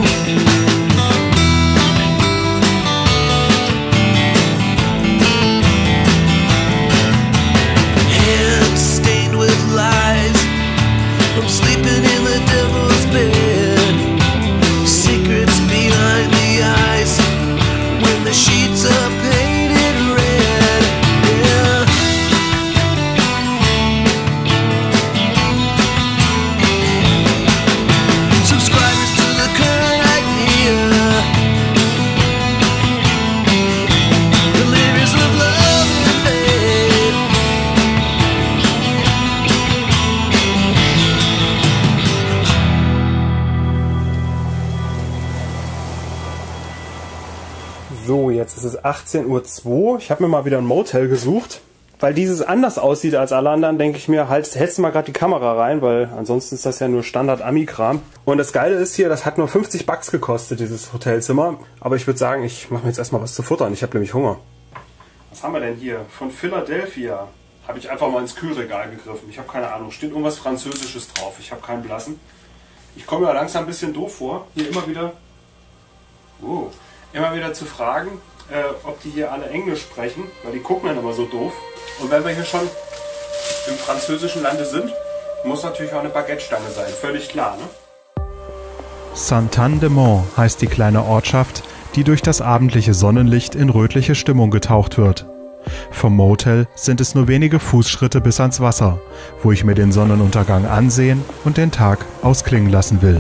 Hands stained with lies, I'm sleeping in the devil's bed. Secrets behind the eyes, when the sheets are painted red. So, jetzt ist es 18:02 Uhr. Ich habe mir mal wieder ein Motel gesucht. Weil dieses anders aussieht als alle anderen, denke ich mir, hältst du mal gerade die Kamera rein, weil ansonsten ist das ja nur Standard-Ami-Kram. Und das Geile ist hier, das hat nur 50 Bucks gekostet, dieses Hotelzimmer. Aber ich würde sagen, ich mache mir jetzt erstmal was zu futtern. Ich habe nämlich Hunger. Was haben wir denn hier? Von Philadelphia. Habe ich einfach mal ins Kühlregal gegriffen. Ich habe keine Ahnung. Steht irgendwas Französisches drauf. Ich habe keinen Blassen. Ich komme mir langsam ein bisschen doof vor. Hier immer wieder zu fragen, ob die hier alle Englisch sprechen, weil die gucken dann immer so doof. Und wenn wir hier schon im französischen Lande sind, muss natürlich auch eine Baguette-Stange sein, völlig klar, ne? Sainte-Anne-de-Monts heißt die kleine Ortschaft, die durch das abendliche Sonnenlicht in rötliche Stimmung getaucht wird. Vom Motel sind es nur wenige Fußschritte bis ans Wasser, wo ich mir den Sonnenuntergang ansehen und den Tag ausklingen lassen will.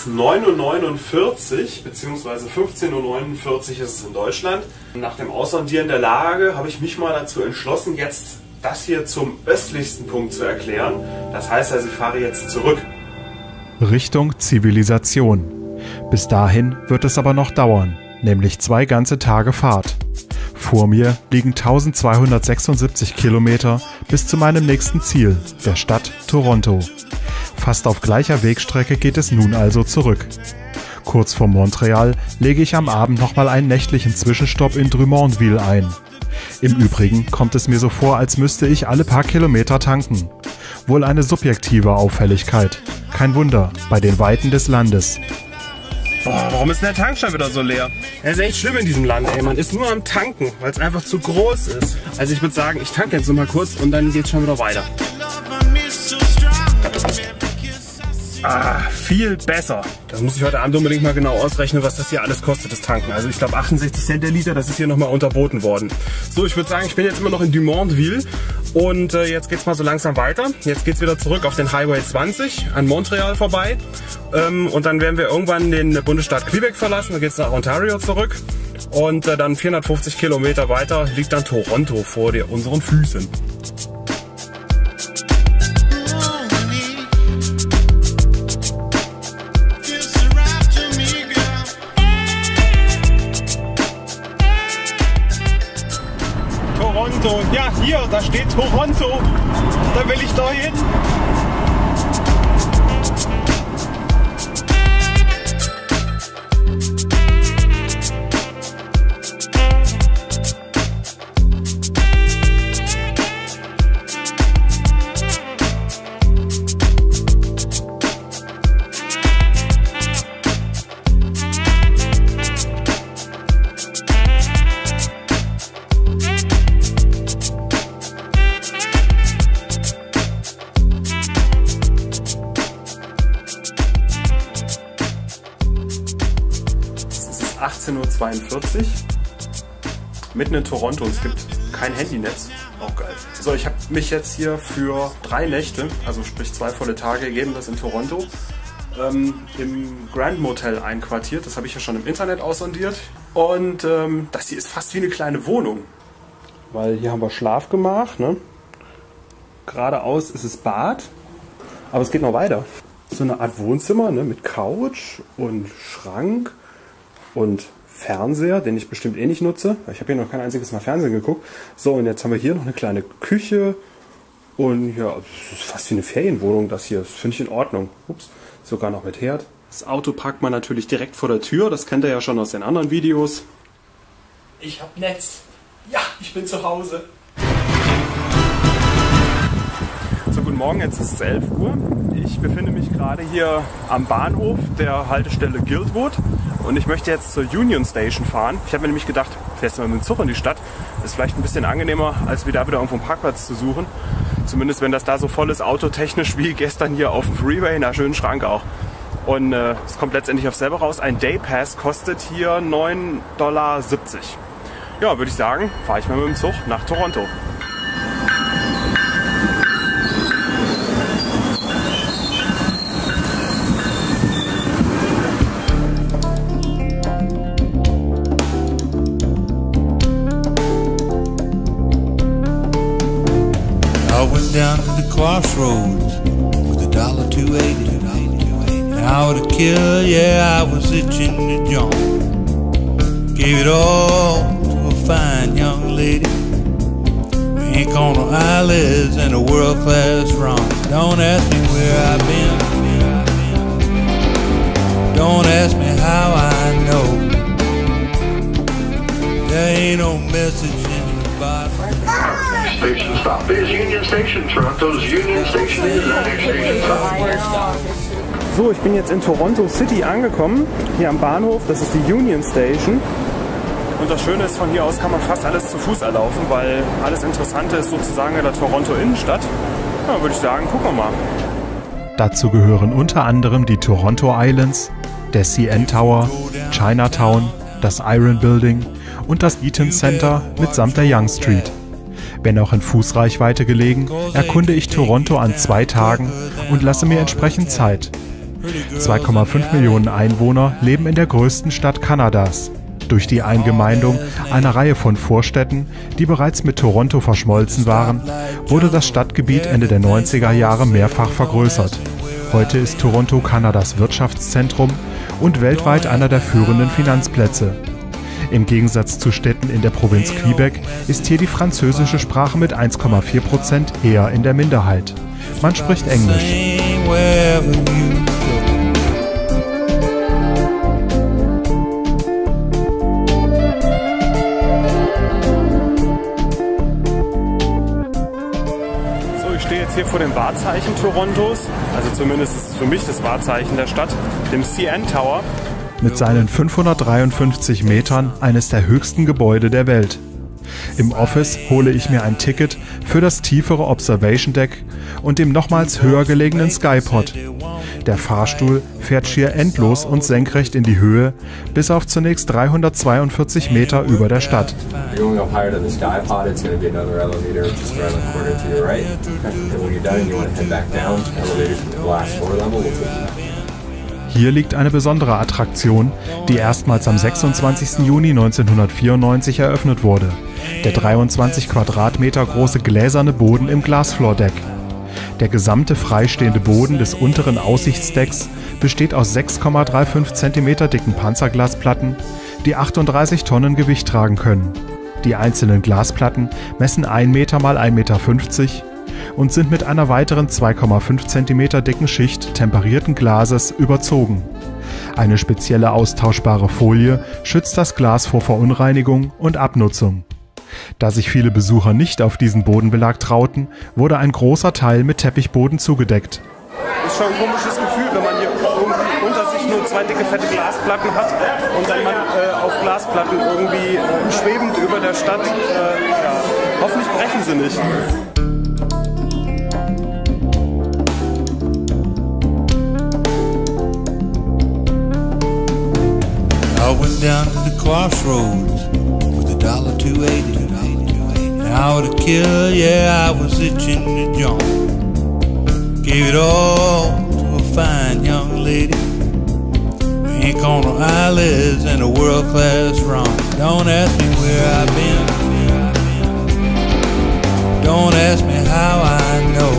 jetzt 9:49 Uhr, beziehungsweise 15:49 Uhr ist es in Deutschland. Nach dem Aussondieren der Lage habe ich mich mal dazu entschlossen, jetzt das hier zum östlichsten Punkt zu erklären. Das heißt also, ich fahre jetzt zurück. Richtung Zivilisation. Bis dahin wird es aber noch dauern, nämlich 2 ganze Tage Fahrt. Vor mir liegen 1276 Kilometer bis zu meinem nächsten Ziel, der Stadt Toronto. Fast auf gleicher Wegstrecke geht es nun also zurück. Kurz vor Montreal lege ich am Abend nochmal einen nächtlichen Zwischenstopp in Drummondville ein. Im Übrigen kommt es mir so vor, als müsste ich alle paar Kilometer tanken. Wohl eine subjektive Auffälligkeit. Kein Wunder, bei den Weiten des Landes. Boah, warum ist denn der Tankstand wieder so leer? Das ist echt schlimm in diesem Land, ey. Man ist nur am Tanken, weil es einfach zu groß ist. Also ich würde sagen, ich tanke jetzt noch mal kurz und dann geht's schon wieder weiter. Ah, viel besser. Das muss ich heute Abend unbedingt mal genau ausrechnen, was das hier alles kostet, das Tanken. Also ich glaube 68 Cent der Liter, das ist hier nochmal unterboten worden. So, ich würde sagen, ich bin jetzt immer noch in Drummondville und jetzt geht's mal so langsam weiter. Jetzt geht's wieder zurück auf den Highway 20 an Montreal vorbei. Und dann werden wir irgendwann den Bundesstaat Quebec verlassen, dann geht's nach Ontario zurück. Und dann 450 Kilometer weiter liegt dann Toronto vor unseren Füßen. Toronto. Ja, hier, da steht Toronto. Da will ich doch hin. Es ist 18:42 Uhr, mitten in Toronto und es gibt kein Handynetz. Auch geil. So, ich habe mich jetzt hier für 3 Nächte, also sprich 2 volle Tage gegeben, das in Toronto, im Grand Motel einquartiert. Das habe ich ja schon im Internet aussondiert. Und das hier ist fast wie eine kleine Wohnung. Weil hier haben wir Schlafgemach, ne? Geradeaus ist es Bad, aber es geht noch weiter. So eine Art Wohnzimmer, ne? Mit Couch und Schrank und Fernseher, den ich bestimmt eh nicht nutze. Ich habe hier noch kein einziges Mal Fernsehen geguckt. So, und jetzt haben wir hier noch eine kleine Küche. Und ja, das ist fast wie eine Ferienwohnung, das hier. Das finde ich in Ordnung. Ups, sogar noch mit Herd. Das Auto parkt man natürlich direkt vor der Tür. Das kennt ihr ja schon aus den anderen Videos. Ich habe Netz. Ja, ich bin zu Hause. So, guten Morgen, jetzt ist es 11 Uhr. Ich befinde mich gerade hier am Bahnhof der Haltestelle Guildwood und ich möchte jetzt zur Union Station fahren. Ich habe mir nämlich gedacht, fährst du mal mit dem Zug in die Stadt, ist vielleicht ein bisschen angenehmer, als wieder irgendwo einen Parkplatz zu suchen. Zumindest wenn das da so voll ist, autotechnisch wie gestern hier auf dem Freeway, na schönen Schrank auch. Und es kommt letztendlich auf selber raus, ein Daypass kostet hier $9,70. Ja, würde ich sagen, fahre ich mal mit dem Zug nach Toronto. Down to the crossroads with $1.280. Now to kill, yeah, I was itching to jump. Gave it all to a fine young lady. Ink on her eyelids and a world-class rum. Don't ask me where I've been. Don't ask me how I know. There ain't no message in the bottom. Station stop is Union Station. Toronto's Union Station is the next station stop. So, ich bin jetzt in Toronto City angekommen, hier am Bahnhof. Das ist die Union Station. Und das Schöne ist, von hier aus kann man fast alles zu Fuß erlaufen, weil alles Interessante ist sozusagen in der Toronto Innenstadt. Ja, würde ich sagen, gucken wir mal. Dazu gehören unter anderem die Toronto Islands, der CN Tower, Chinatown, das Iron Building und das Eaton Center mitsamt der Yonge Street. Wenn auch in Fußreichweite gelegen, erkunde ich Toronto an 2 Tagen und lasse mir entsprechend Zeit. 2,5 Millionen Einwohner leben in der größten Stadt Kanadas. Durch die Eingemeindung einer Reihe von Vorstädten, die bereits mit Toronto verschmolzen waren, wurde das Stadtgebiet Ende der 90er Jahre mehrfach vergrößert. Heute ist Toronto Kanadas Wirtschaftszentrum und weltweit einer der führenden Finanzplätze. Im Gegensatz zu Städten in der Provinz Quebec ist hier die französische Sprache mit 1,4% eher in der Minderheit. Man spricht Englisch. Ich stehe jetzt hier vor dem Wahrzeichen Torontos, also zumindest ist es für mich das Wahrzeichen der Stadt, dem CN Tower. Mit seinen 553 Metern eines der höchsten Gebäude der Welt. Im Office hole ich mir ein Ticket für das tiefere Observation Deck und dem nochmals höher gelegenen Skypod. Der Fahrstuhl fährt schier endlos und senkrecht in die Höhe, bis auf zunächst 342 Meter über der Stadt. Hier liegt eine besondere Attraktion, die erstmals am 26. Juni 1994 eröffnet wurde. Der 23 Quadratmeter große gläserne Boden im Glasfloordeck. Der gesamte freistehende Boden des unteren Aussichtsdecks besteht aus 6,35 cm dicken Panzerglasplatten, die 38 Tonnen Gewicht tragen können. Die einzelnen Glasplatten messen 1 Meter x 1,50 Meter und sind mit einer weiteren 2,5 cm dicken Schicht temperierten Glases überzogen. Eine spezielle austauschbare Folie schützt das Glas vor Verunreinigung und Abnutzung. Da sich viele Besucher nicht auf diesen Bodenbelag trauten, wurde ein großer Teil mit Teppichboden zugedeckt. Ist schon ein komisches Gefühl, wenn man hier irgendwie unter sich nur 2 dicke, fette Glasplatten hat und dann man auf Glasplatten irgendwie schwebend über der Stadt, hoffentlich brechen sie nicht. I went down to the crossroads with $1.280. And I would have killed, yeah, I was itching to jump. Gave it all to a fine young lady. Ink on her eyelids and a world-class romp. Don't ask me where I've been. Don't ask me how I know.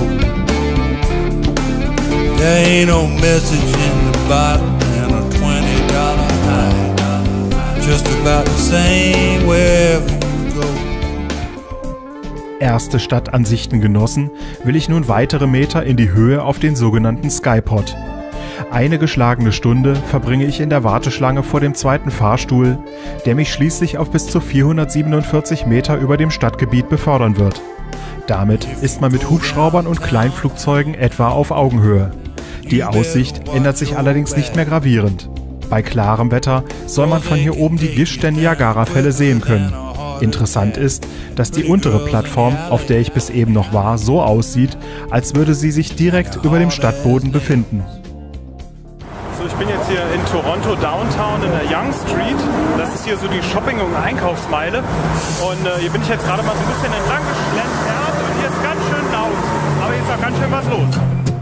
There ain't no message in the bottle and a $20 high. Just about the same wherever you go. Erste Stadtansichten genossen, will ich nun weitere Meter in die Höhe auf den sogenannten Skypod. Eine geschlagene Stunde verbringe ich in der Warteschlange vor dem zweiten Fahrstuhl, der mich schließlich auf bis zu 447 Meter über dem Stadtgebiet befördern wird. Damit ist man mit Hubschraubern und Kleinflugzeugen etwa auf Augenhöhe. Die Aussicht ändert sich allerdings nicht mehr gravierend. Bei klarem Wetter soll man von hier oben die Gischt der Niagarafälle sehen können. Interessant ist, dass die untere Plattform, auf der ich bis eben noch war, so aussieht, als würde sie sich direkt über dem Stadtboden befinden. So, ich bin jetzt hier in Toronto Downtown in der Yonge Street. Das ist hier so die Shopping- und Einkaufsmeile. Und hier bin ich jetzt gerade mal so ein bisschen entlang geschlendert und hier ist ganz schön laut. Aber hier ist auch ganz schön was los.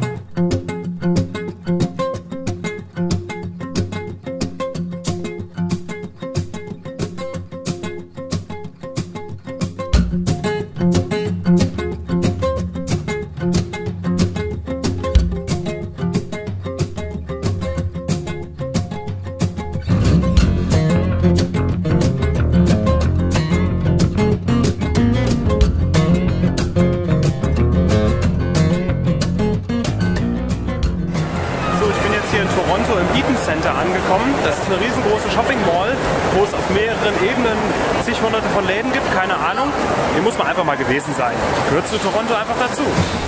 Angekommen. Das ist eine riesengroße Shopping Mall, wo es auf mehreren Ebenen zig hunderte von Läden gibt, keine Ahnung. Hier muss man einfach mal gewesen sein. Gehört zu Toronto einfach dazu.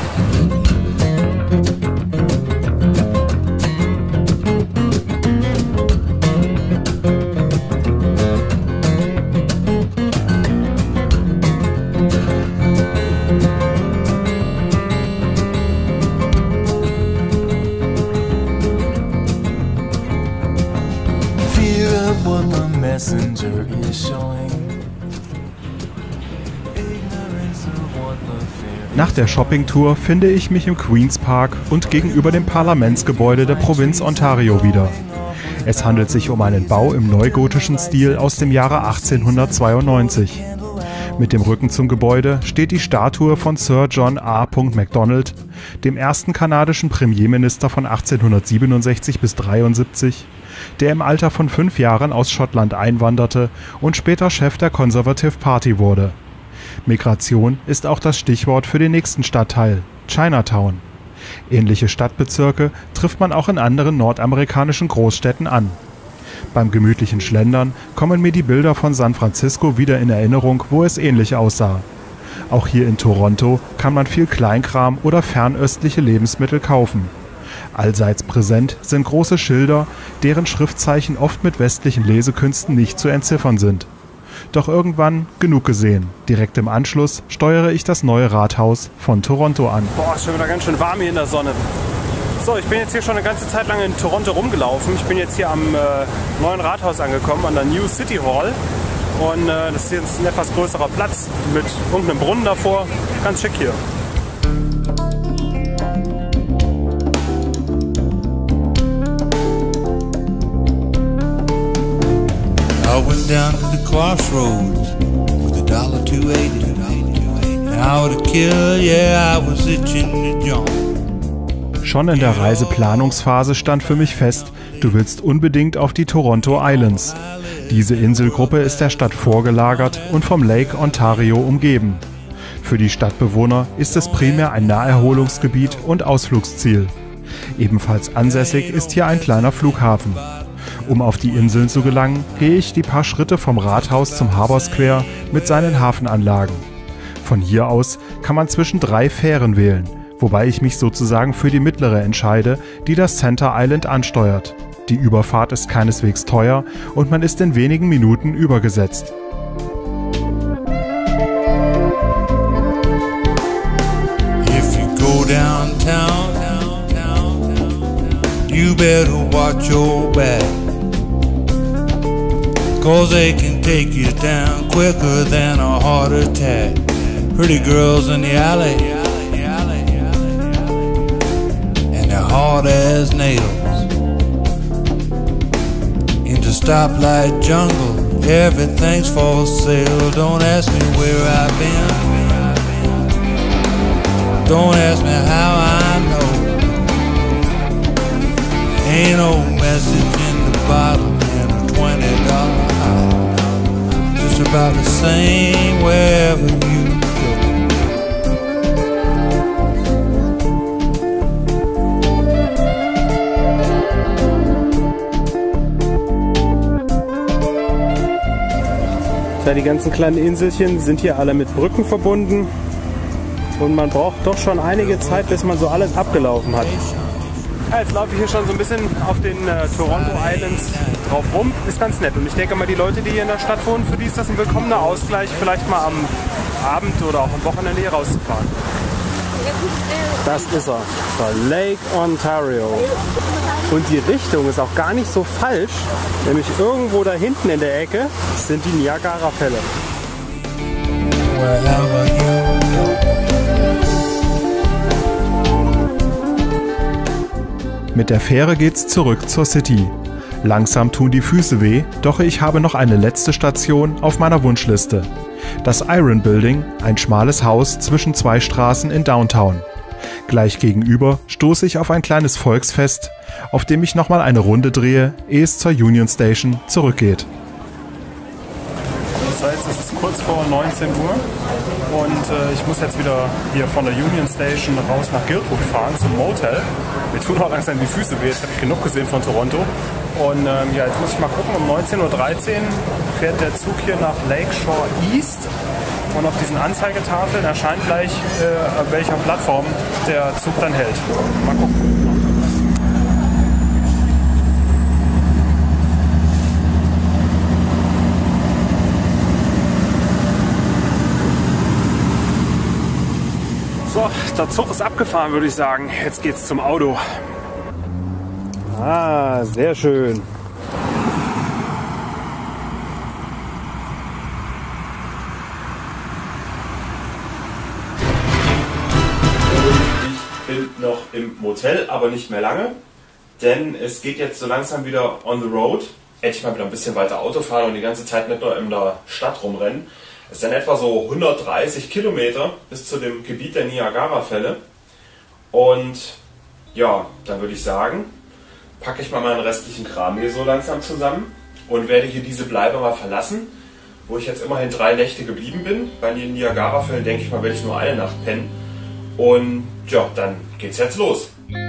What the messenger is showing, ignorance of what the fear Nach der Shoppingtour finde ich mich im Queen's Park und gegenüber dem Parlamentsgebäude der Provinz Ontario wieder. Es handelt sich um einen Bau im neugotischen Stil aus dem Jahre 1892. Mit dem Rücken zum Gebäude steht die Statue von Sir John A. Macdonald, dem ersten kanadischen Premierminister von 1867 bis 1873, der im Alter von 5 Jahren aus Schottland einwanderte und später Chef der Conservative Party wurde. Migration ist auch das Stichwort für den nächsten Stadtteil, Chinatown. Ähnliche Stadtbezirke trifft man auch in anderen nordamerikanischen Großstädten an. Beim gemütlichen Schlendern kommen mir die Bilder von San Francisco wieder in Erinnerung, wo es ähnlich aussah. Auch hier in Toronto kann man viel Kleinkram oder fernöstliche Lebensmittel kaufen. Allseits präsent sind große Schilder, deren Schriftzeichen oft mit westlichen Lesekünsten nicht zu entziffern sind. Doch irgendwann genug gesehen. Direkt im Anschluss steuere ich das neue Rathaus von Toronto an. Boah, ist schon wieder ganz schön warm hier in der Sonne. So, ich bin jetzt hier schon eine ganze Zeit lang in Toronto rumgelaufen. Ich bin jetzt hier am neuen Rathaus angekommen, an der New City Hall. Und das ist jetzt ein etwas größerer Platz mit irgendeinem Brunnen davor. Ganz schick hier. I went down to the crossroads with $1.280. And I would kill, yeah, I was itching to jump. Schon in der Reiseplanungsphase stand für mich fest, du willst unbedingt auf die Toronto Islands. Diese Inselgruppe ist der Stadt vorgelagert und vom Lake Ontario umgeben. Für die Stadtbewohner ist es primär ein Naherholungsgebiet und Ausflugsziel. Ebenfalls ansässig ist hier ein kleiner Flughafen. Um auf die Inseln zu gelangen, gehe ich die paar Schritte vom Rathaus zum Harbour Square mit seinen Hafenanlagen. Von hier aus kann man zwischen 3 Fähren wählen, wobei ich mich sozusagen für die mittlere entscheide, die das Center Island ansteuert. Die Überfahrt ist keineswegs teuer und man ist in wenigen Minuten übergesetzt. If you go downtown, you better watch your back. 'Cause they can take you down quicker than a heart attack. Pretty girls in the alley, and they're hard as nails. In the stoplight jungle, everything's for sale. Don't ask me where I've been. Don't ask me how I know. Ain't no message in the bottle and a $20 high. Just about the same wherever you go. Ja, die ganzen kleinen Inselchen sind hier alle mit Brücken verbunden. Und man braucht doch schon einige Zeit, bis man so alles abgelaufen hat. Ja, jetzt laufe ich hier schon so ein bisschen auf den Toronto Islands drauf rum. Ist ganz nett. Und ich denke mal, die Leute, die hier in der Stadt wohnen, für die ist das ein willkommener Ausgleich, vielleicht mal am Abend oder auch am Wochenende hier rauszufahren. Das ist er, der Lake Ontario. Und die Richtung ist auch gar nicht so falsch, nämlich irgendwo da hinten in der Ecke sind die Niagara-Fälle. Mit der Fähre geht's zurück zur City. Langsam tun die Füße weh, doch ich habe noch eine letzte Station auf meiner Wunschliste. Das Iron Building, ein schmales Haus zwischen 2 Straßen in Downtown. Gleich gegenüber stoße ich auf ein kleines Volksfest, auf dem ich nochmal eine Runde drehe, ehe es zur Union Station zurückgeht. Das heißt, es ist kurz vor 19 Uhr und ich muss jetzt wieder hier von der Union Station raus nach Guildwood fahren zum Motel. Mir tun auch langsam die Füße weh, jetzt habe ich genug gesehen von Toronto. Und ja, jetzt muss ich mal gucken, um 19:13 Uhr fährt der Zug hier nach Lakeshore East. Und auf diesen Anzeigetafeln erscheint gleich, an welcher Plattform der Zug dann hält. Mal gucken. So, der Zug ist abgefahren, würde ich sagen. Jetzt geht's zum Auto. Ah, sehr schön. bin noch im Motel, aber nicht mehr lange, denn es geht jetzt so langsam wieder on the road. Endlich mal wieder ein bisschen weiter Auto fahren und die ganze Zeit nicht nur in der Stadt rumrennen. Es sind etwa so 130 Kilometer bis zu dem Gebiet der Niagara-Fälle. Und ja, dann würde ich sagen, packe ich mal meinen restlichen Kram hier so langsam zusammen und werde hier diese Bleibe mal verlassen, wo ich jetzt immerhin 3 Nächte geblieben bin. Bei den Niagara-Fällen denke ich mal, werde ich nur eine Nacht pennen. Und ja, dann geht's jetzt los.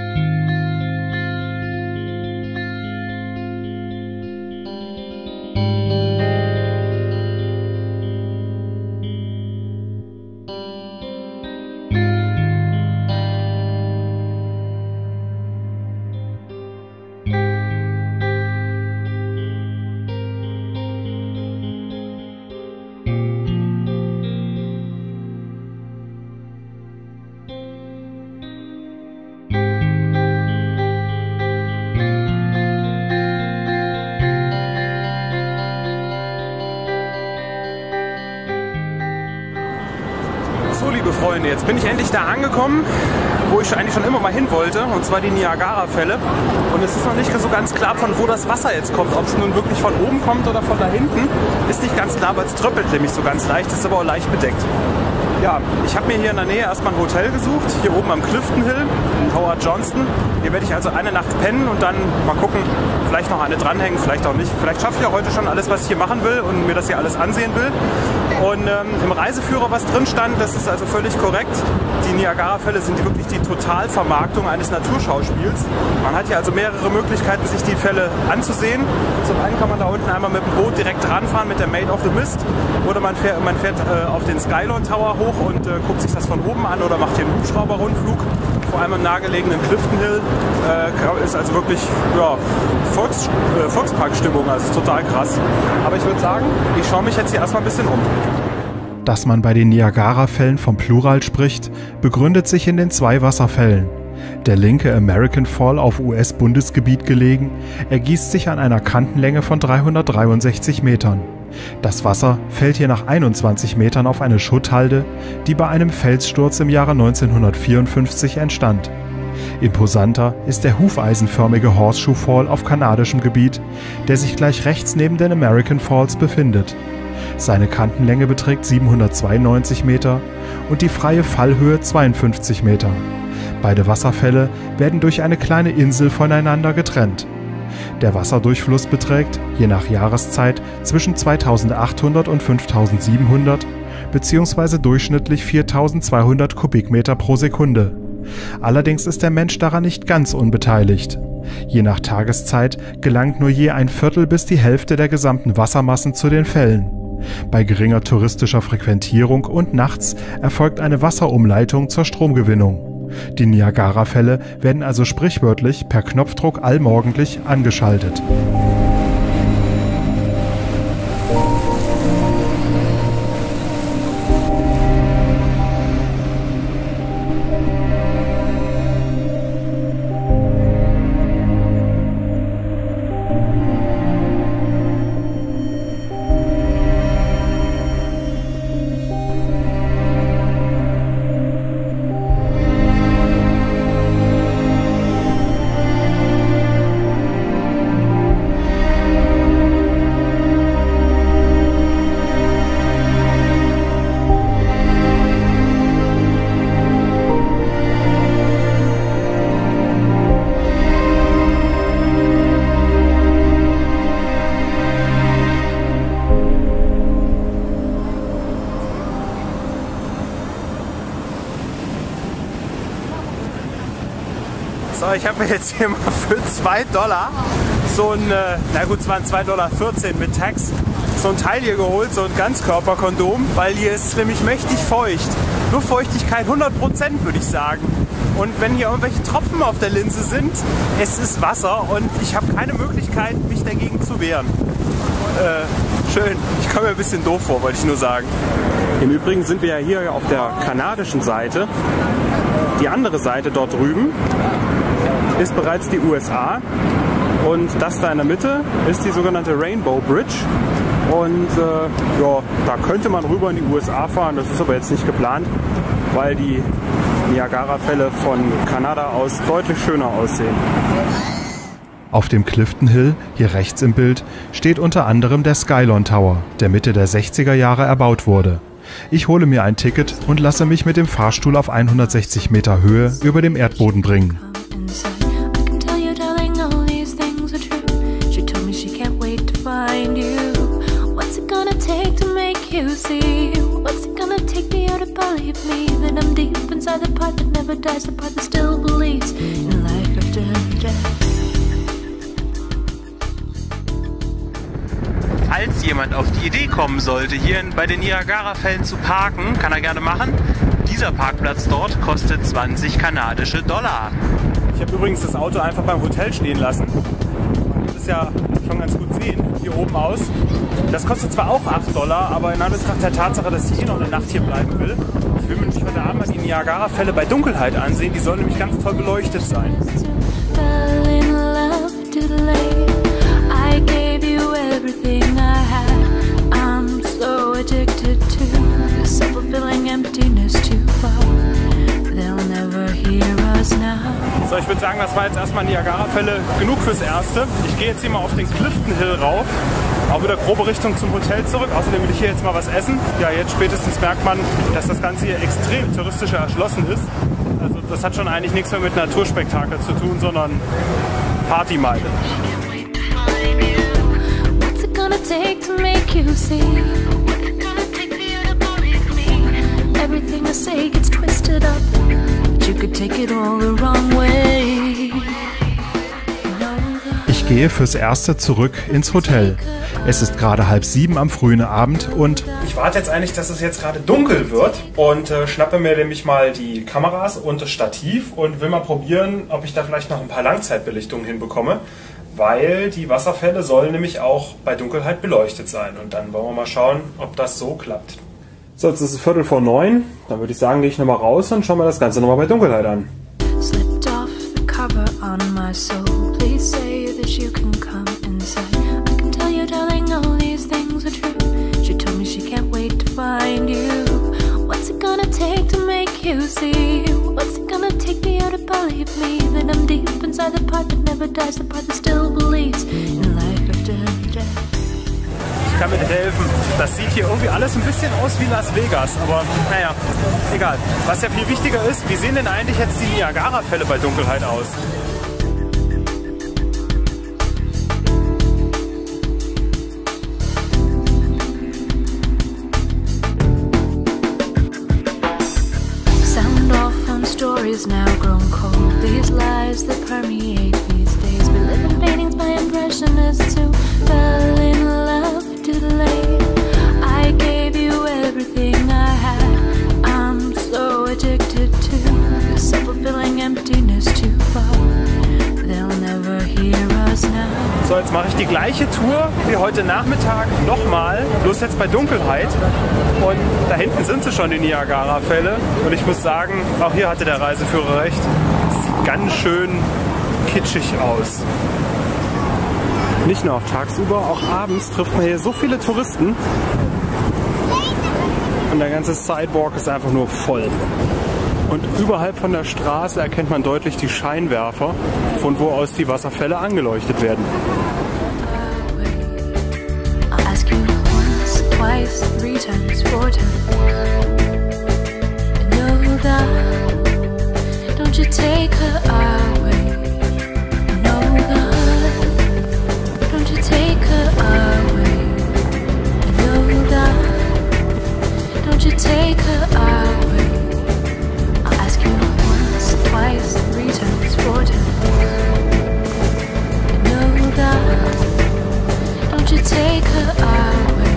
So, liebe Freunde, jetzt bin ich endlich da angekommen, wo ich eigentlich schon immer mal hin wollte, und zwar die Niagara-Fälle. Und es ist noch nicht so ganz klar, von wo das Wasser jetzt kommt. Ob es nun wirklich von oben kommt oder von da hinten, ist nicht ganz klar, weil es tröppelt nämlich so ganz leicht, ist aber auch leicht bedeckt. Ja, ich habe mir hier in der Nähe erstmal ein Hotel gesucht, hier oben am Clifton Hill in Howard Johnston. Hier werde ich also eine Nacht pennen und dann mal gucken, vielleicht noch eine dranhängen, vielleicht auch nicht. Vielleicht schaffe ich ja heute schon alles, was ich hier machen will und mir das hier alles ansehen will. Und im Reiseführer, was drin stand, das ist also völlig korrekt. Die Niagara-Fälle sind wirklich die Totalvermarktung eines Naturschauspiels. Man hat hier also mehrere Möglichkeiten, sich die Fälle anzusehen. Zum einen kann man da unten einmal mit dem Boot direkt ranfahren mit der Maid of the Mist, oder man fährt auf den Skylon Tower hoch und guckt sich das von oben an oder macht hier einen Hubschrauber-Rundflug. Vor allem im nahegelegenen Clifton Hill ist also wirklich ja, Volksparkstimmung, also ist total krass. Aber ich würde sagen, ich schaue mich jetzt hier erstmal ein bisschen um. Dass man bei den Niagara-Fällen vom Plural spricht, begründet sich in den 2 Wasserfällen. Der linke American Fall, auf US-Bundesgebiet gelegen, ergießt sich an einer Kantenlänge von 363 Metern. Das Wasser fällt hier nach 21 Metern auf eine Schutthalde, die bei einem Felssturz im Jahre 1954 entstand. Imposanter ist der hufeisenförmige Horseshoe Fall auf kanadischem Gebiet, der sich gleich rechts neben den American Falls befindet. Seine Kantenlänge beträgt 792 Meter und die freie Fallhöhe 52 Meter. Beide Wasserfälle werden durch eine kleine Insel voneinander getrennt. Der Wasserdurchfluss beträgt, je nach Jahreszeit, zwischen 2800 und 5700 bzw. durchschnittlich 4200 Kubikmeter pro Sekunde. Allerdings ist der Mensch daran nicht ganz unbeteiligt. Je nach Tageszeit gelangt nur je ein Viertel bis die Hälfte der gesamten Wassermassen zu den Fällen. Bei geringer touristischer Frequentierung und nachts erfolgt eine Wasserumleitung zur Stromgewinnung. Die Niagara-Fälle werden also sprichwörtlich per Knopfdruck allmorgendlich angeschaltet. So, ich habe mir jetzt hier mal für $2 so ein, na gut, es waren $2,14 mit Tax, so ein Teil hier geholt, so ein Ganzkörperkondom, weil hier ist nämlich mächtig feucht. Luftfeuchtigkeit 100%, würde ich sagen. Und wenn hier irgendwelche Tropfen auf der Linse sind, es ist Wasser und ich habe keine Möglichkeit, mich dagegen zu wehren. Schön, ich komme mir ein bisschen doof vor, wollte ich nur sagen. Im Übrigen sind wir ja hier auf der kanadischen Seite. Die andere Seite dort drüben ist bereits die USA. Und das da in der Mitte ist die sogenannte Rainbow Bridge. Und ja, da könnte man rüber in die USA fahren, das ist aber jetzt nicht geplant. weil die Niagarafälle von Kanada aus deutlich schöner aussehen. Auf dem Clifton Hill, hier rechts im Bild, steht unter anderem der Skylon Tower, der Mitte der 60er Jahre erbaut wurde. Ich hole mir ein Ticket und lasse mich mit dem Fahrstuhl auf 160 Meter Höhe über dem Erdboden bringen. Falls jemand auf die Idee kommen sollte, hier bei den Niagarafällen zu parken, kann er gerne machen. Dieser Parkplatz dort kostet 20 kanadische Dollar. Ich habe übrigens das Auto einfach beim Hotel stehen lassen. Das ist ja schon ganz gut sehen, hier oben aus. Das kostet zwar auch 8 Dollar, aber in Anbetracht der Tatsache, dass ich noch eine Nacht hier bleiben will, ich will mir nämlich heute Abend mal die Niagarafälle bei Dunkelheit ansehen. Die sollen nämlich ganz toll beleuchtet sein. So, ich würde sagen, das war jetzt erstmal Niagarafälle genug fürs Erste. Ich gehe jetzt hier mal auf den Clifton Hill rauf, auch wieder grobe Richtung zum Hotel zurück. Außerdem will ich hier jetzt mal was essen. Ja, jetzt spätestens merkt man, dass das Ganze hier extrem touristisch erschlossen ist. Also das hat schon eigentlich nichts mehr mit Naturspektakel zu tun, sondern Partymeile. Everything I say gets twisted up, but you could take it all the wrong way. Ich gehe fürs Erste zurück ins Hotel. Es ist gerade 6:30 am frühen Abend und ich warte jetzt eigentlich, dass es jetzt gerade dunkel wird und schnappe mir nämlich mal die Kameras und das Stativ und will mal probieren, ob ich da vielleicht noch ein paar Langzeitbelichtungen hinbekomme, weil die Wasserfälle sollen nämlich auch bei Dunkelheit beleuchtet sein und dann wollen wir mal schauen, ob das so klappt. So, jetzt ist es 8:45, dann würde ich sagen, gehe ich nochmal raus und schauen wir das Ganze nochmal bei Dunkelheit an. Slipped off the cover on my soul. Please say that you can come inside. I can tell you, darling, all these things are true. She told me she can't wait to find you. What's it gonna take to make you see? What's it gonna take for you to believe me that I'm deep inside the part that never dies, the part that still believes in life after death? Ich kann mir nicht helfen. Das sieht hier irgendwie alles ein bisschen aus wie Las Vegas, aber naja, egal. Was ja viel wichtiger ist, wie sehen denn eigentlich jetzt die Niagarafälle bei Dunkelheit aus? Sound off on stories now grown cold. These lies that permeate these days. We live in paintings by impressionists who fell in love too late. I gave you everything I had. I'm so addicted to the self-fulfilling emptiness too far. They'll never hear us now. So, jetzt mache ich die gleiche Tour wie heute Nachmittag nochmal, bloß jetzt bei Dunkelheit. Und da hinten sind sie schon, die Niagarafälle. Und ich muss sagen, auch hier hatte der Reiseführer recht. Sieht ganz schön kitschig aus. Nicht nur tagsüber, auch abends trifft man hier so viele Touristen. Und der ganze Sidewalk ist einfach nur voll. Und überhalb von der Straße erkennt man deutlich die Scheinwerfer, von wo aus die Wasserfälle angeleuchtet werden. I'll ask you once, twice, 3 times, 4 times. No, God, don't you take her away. No, God, don't you take her away. No, God, don't you take her away. I'll ask you once, twice, 3 times, 4 times. No, God, don't you take her away.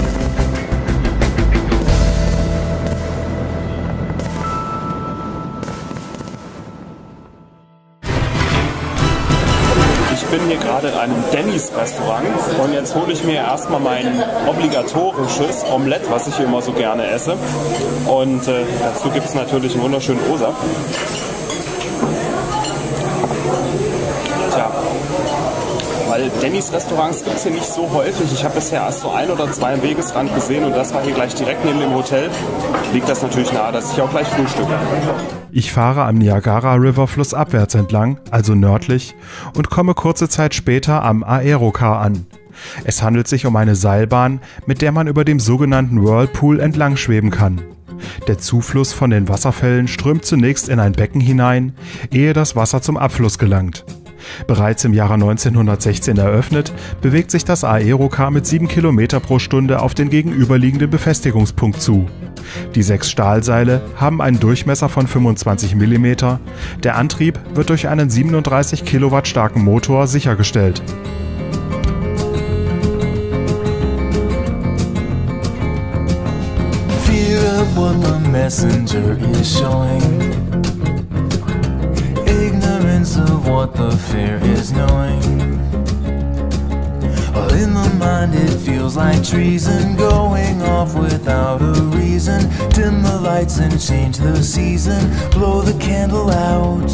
Ich bin hier gerade in einem Denny's Restaurant und jetzt hole ich mir erstmal mein obligatorisches Omelette, was ich hier immer so gerne esse. Und dazu gibt es natürlich einen wunderschönen O-Saft. Tja, weil Denny's Restaurants gibt es hier nicht so häufig. Ich habe bisher erst so 1 oder 2 am Wegesrand gesehen und das war hier gleich direkt neben dem Hotel. Liegt das natürlich nahe, dass ich auch gleich frühstücke. Ich fahre am Niagara River flussabwärts entlang, also nördlich, und komme kurze Zeit später am Aerocar an. Es handelt sich um eine Seilbahn, mit der man über dem sogenannten Whirlpool entlang schweben kann. Der Zufluss von den Wasserfällen strömt zunächst in ein Becken hinein, ehe das Wasser zum Abfluss gelangt. Bereits im Jahre 1916 eröffnet, bewegt sich das Aerocar mit 7 km pro Stunde auf den gegenüberliegenden Befestigungspunkt zu. Die 6 Stahlseile haben einen Durchmesser von 25 mm. Der Antrieb wird durch einen 37 Kilowatt starken Motor sichergestellt. Fear of what the messenger is showing, ignorance of what the fear is knowing. Well, in the mind it feels like treason, going off without a reason. Dim the lights and change the season, blow the candle out.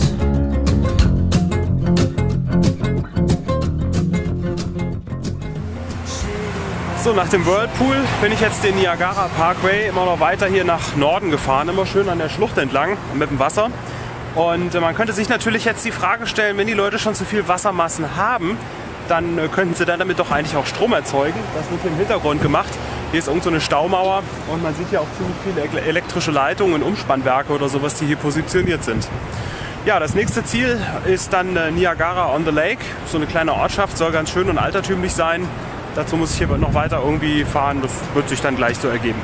So, nach dem Whirlpool bin ich jetzt den Niagara Parkway immer noch weiter hier nach Norden gefahren, immer schön an der Schlucht entlang mit dem Wasser. Und man könnte sich natürlich jetzt die Frage stellen, wenn die Leute schon zu viel Wassermassen haben, dann könnten sie dann damit doch eigentlich auch Strom erzeugen. Das wird hier im Hintergrund gemacht. Hier ist irgend so eine Staumauer und man sieht hier auch ziemlich viele elektrische Leitungen und Umspannwerke oder sowas, die hier positioniert sind. Ja, das nächste Ziel ist dann Niagara on the Lake. So eine kleine Ortschaft, soll ganz schön und altertümlich sein. Dazu muss ich hier noch weiter irgendwie fahren, das wird sich dann gleich so ergeben.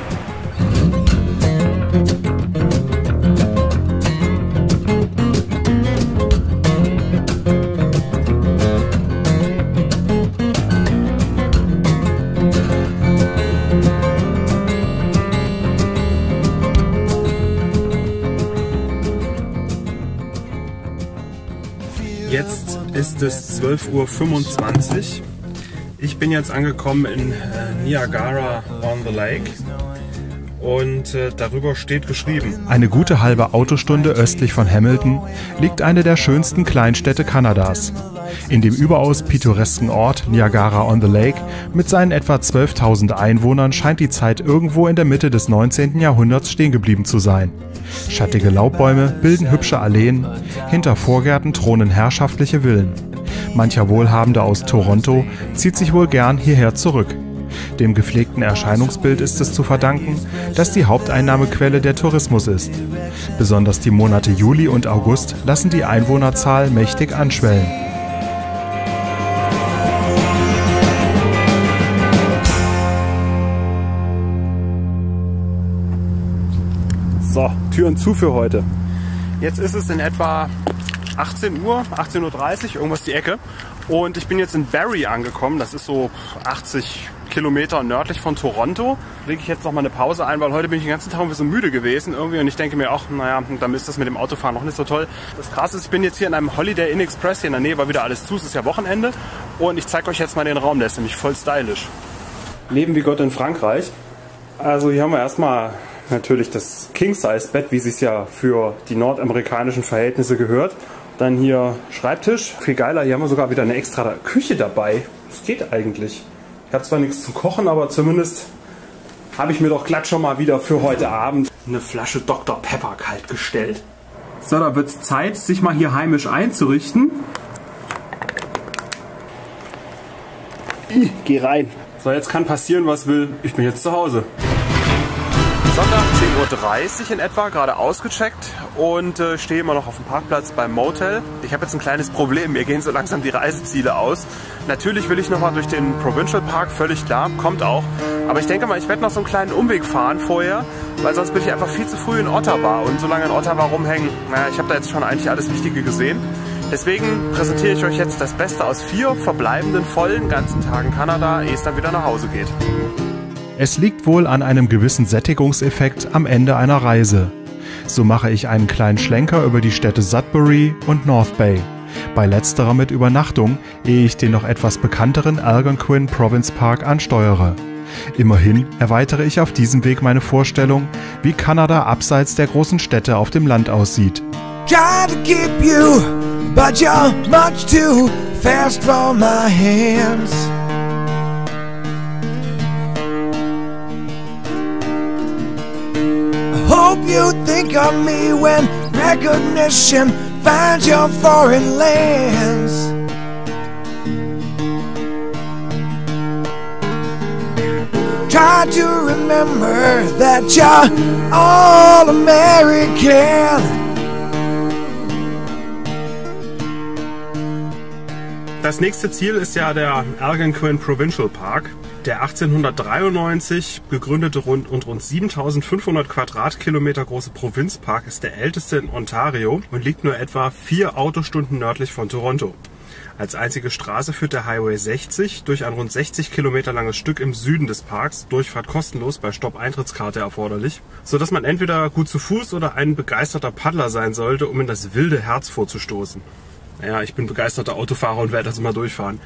Jetzt ist es 12:25 Uhr. Ich bin jetzt angekommen in Niagara on the Lake und darüber steht geschrieben: Eine gute halbe Autostunde östlich von Hamilton liegt eine der schönsten Kleinstädte Kanadas. In dem überaus pittoresken Ort Niagara on the Lake mit seinen etwa 12.000 Einwohnern scheint die Zeit irgendwo in der Mitte des 19. Jahrhunderts stehen geblieben zu sein. Schattige Laubbäume bilden hübsche Alleen, hinter Vorgärten thronen herrschaftliche Villen. Mancher Wohlhabende aus Toronto zieht sich wohl gern hierher zurück. Dem gepflegten Erscheinungsbild ist es zu verdanken, dass die Haupteinnahmequelle der Tourismus ist. Besonders die Monate Juli und August lassen die Einwohnerzahl mächtig anschwellen. So, Türen zu für heute. Jetzt ist es in etwa 18 Uhr, 18:30 Uhr, irgendwas die Ecke. Und ich bin jetzt in Barrie angekommen. Das ist so 80 Kilometer nördlich von Toronto. Da lege ich jetzt noch mal eine Pause ein, weil heute bin ich den ganzen Tag irgendwie so müde gewesen irgendwie. Und ich denke mir auch, naja, dann ist das mit dem Autofahren noch nicht so toll. Das Krasse ist, ich bin jetzt hier in einem Holiday Inn Express hier in der Nähe, weil wieder alles zu ist. Es ist ja Wochenende. Und ich zeige euch jetzt mal den Raum, der ist nämlich voll stylisch. Leben wie Gott in Frankreich. Also hier haben wir erstmal natürlich das King-Size-Bett, wie es sich ja für die nordamerikanischen Verhältnisse gehört. Dann hier Schreibtisch. Viel geiler, hier haben wir sogar wieder eine extra Küche dabei. Das geht eigentlich. Ich habe zwar nichts zu kochen, aber zumindest habe ich mir doch glatt schon mal wieder für heute Abend eine Flasche Dr. Pepper kalt gestellt. So, da wird es Zeit, sich mal hier heimisch einzurichten. Geh rein. So, jetzt kann passieren, was will. Ich bin jetzt zu Hause. Sonntag 10:30 Uhr in etwa, gerade ausgecheckt und stehe immer noch auf dem Parkplatz beim Motel. Ich habe jetzt ein kleines Problem, mir gehen so langsam die Reiseziele aus. Natürlich will ich nochmal durch den Provincial Park, völlig klar, kommt auch. Aber ich denke mal, ich werde noch so einen kleinen Umweg fahren vorher, weil sonst bin ich einfach viel zu früh in Ottawa und so lange in Ottawa rumhängen. Naja, ich habe da jetzt schon eigentlich alles Wichtige gesehen. Deswegen präsentiere ich euch jetzt das Beste aus 4 verbleibenden vollen ganzen Tagen Kanada, ehe es dann wieder nach Hause geht. Es liegt wohl an einem gewissen Sättigungseffekt am Ende einer Reise. So mache ich einen kleinen Schlenker über die Städte Sudbury und North Bay. Bei letzterer mit Übernachtung, ehe ich den noch etwas bekannteren Algonquin Province Park ansteuere. Immerhin erweitere ich auf diesem Weg meine Vorstellung, wie Kanada abseits der großen Städte auf dem Land aussieht. Try to keep you, but you're much too fast from my hands. I hope you think of me when recognition finds your foreign lands. Try to remember that you're all American. Das nächste Ziel ist ja der Algonquin Provincial Park. Der 1893 gegründete rund 7500 Quadratkilometer große Provinzpark ist der älteste in Ontario und liegt nur etwa 4 Autostunden nördlich von Toronto. Als einzige Straße führt der Highway 60 durch ein rund 60 Kilometer langes Stück im Süden des Parks, Durchfahrt kostenlos, bei Stopp-Eintrittskarte erforderlich, sodass man entweder gut zu Fuß oder ein begeisterter Paddler sein sollte, um in das wilde Herz vorzustoßen. Naja, ich bin begeisterter Autofahrer und werde das immer durchfahren.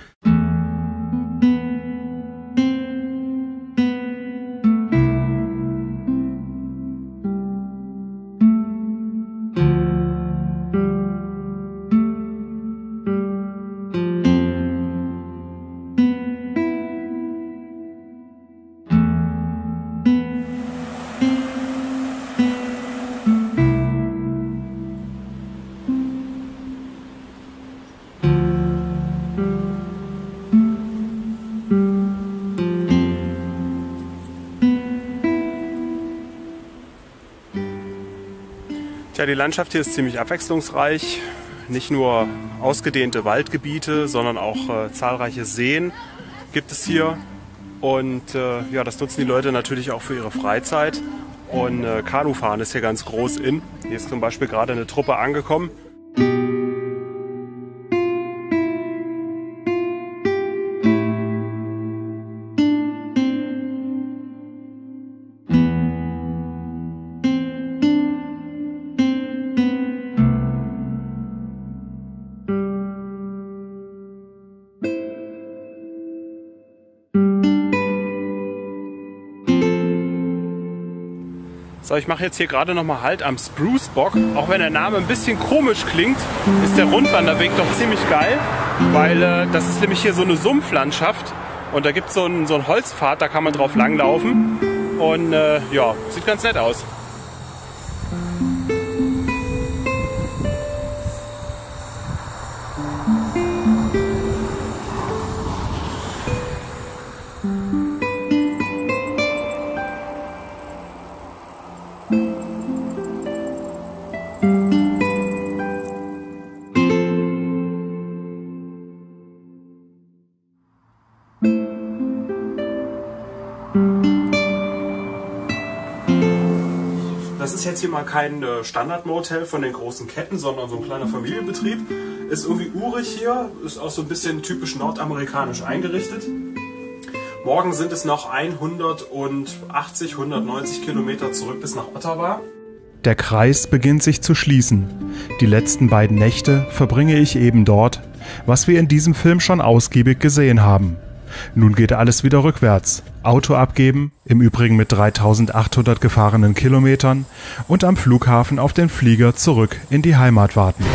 Tja, die Landschaft hier ist ziemlich abwechslungsreich. Nicht nur ausgedehnte Waldgebiete, sondern auch zahlreiche Seen gibt es hier. Und ja, das nutzen die Leute natürlich auch für ihre Freizeit. Und Kanufahren ist hier ganz groß in. Hier ist zum Beispiel gerade eine Truppe angekommen. So, ich mache jetzt hier gerade nochmal Halt am Spruce Bog. Auch wenn der Name ein bisschen komisch klingt, ist der Rundwanderweg doch ziemlich geil, weil das ist nämlich hier so eine Sumpflandschaft und da gibt es so einen Holzpfad, da kann man drauf langlaufen und ja, sieht ganz nett aus. Das ist jetzt hier mal kein Standardmotel von den großen Ketten, sondern so ein kleiner Familienbetrieb. Ist irgendwie urig hier, ist auch so ein bisschen typisch nordamerikanisch eingerichtet. Morgen sind es noch 180, 190 Kilometer zurück bis nach Ottawa. Der Kreis beginnt sich zu schließen. Die letzten beiden Nächte verbringe ich eben dort, was wir in diesem Film schon ausgiebig gesehen haben. Nun geht alles wieder rückwärts. Auto abgeben, im Übrigen mit 3800 gefahrenen Kilometern, und am Flughafen auf den Flieger zurück in die Heimat warten.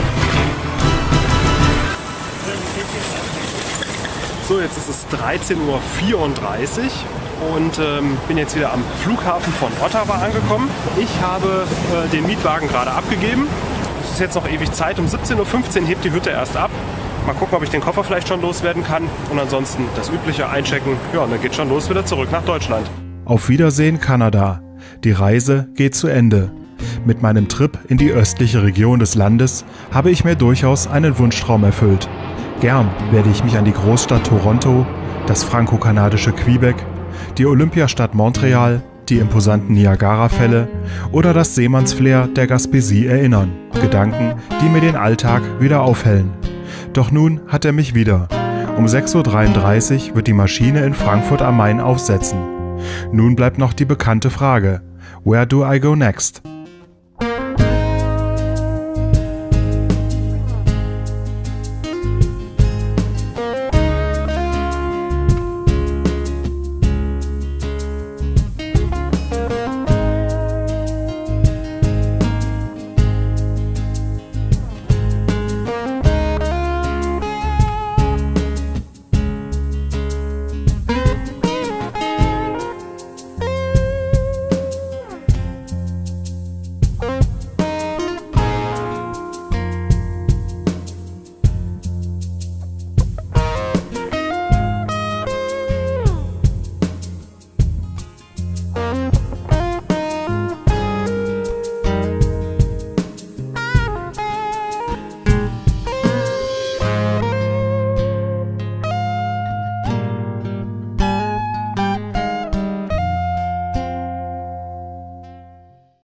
So, jetzt ist es 13:34 Uhr und bin jetzt wieder am Flughafen von Ottawa angekommen. Ich habe den Mietwagen gerade abgegeben. Es ist jetzt noch ewig Zeit. Um 17:15 Uhr hebt die Hütte erst ab. Mal gucken, ob ich den Koffer vielleicht schon loswerden kann. Und ansonsten das übliche einchecken. Ja, und dann geht schon los wieder zurück nach Deutschland. Auf Wiedersehen, Kanada. Die Reise geht zu Ende. Mit meinem Trip in die östliche Region des Landes habe ich mir durchaus einen Wunschtraum erfüllt. Gern werde ich mich an die Großstadt Toronto, das franco-kanadische Quebec, die Olympiastadt Montreal, die imposanten Niagara-Fälle oder das Seemannsflair der Gaspésie erinnern. Gedanken, die mir den Alltag wieder aufhellen. Doch nun hat er mich wieder. Um 6:33 Uhr wird die Maschine in Frankfurt am Main aufsetzen. Nun bleibt noch die bekannte Frage: Where do I go next?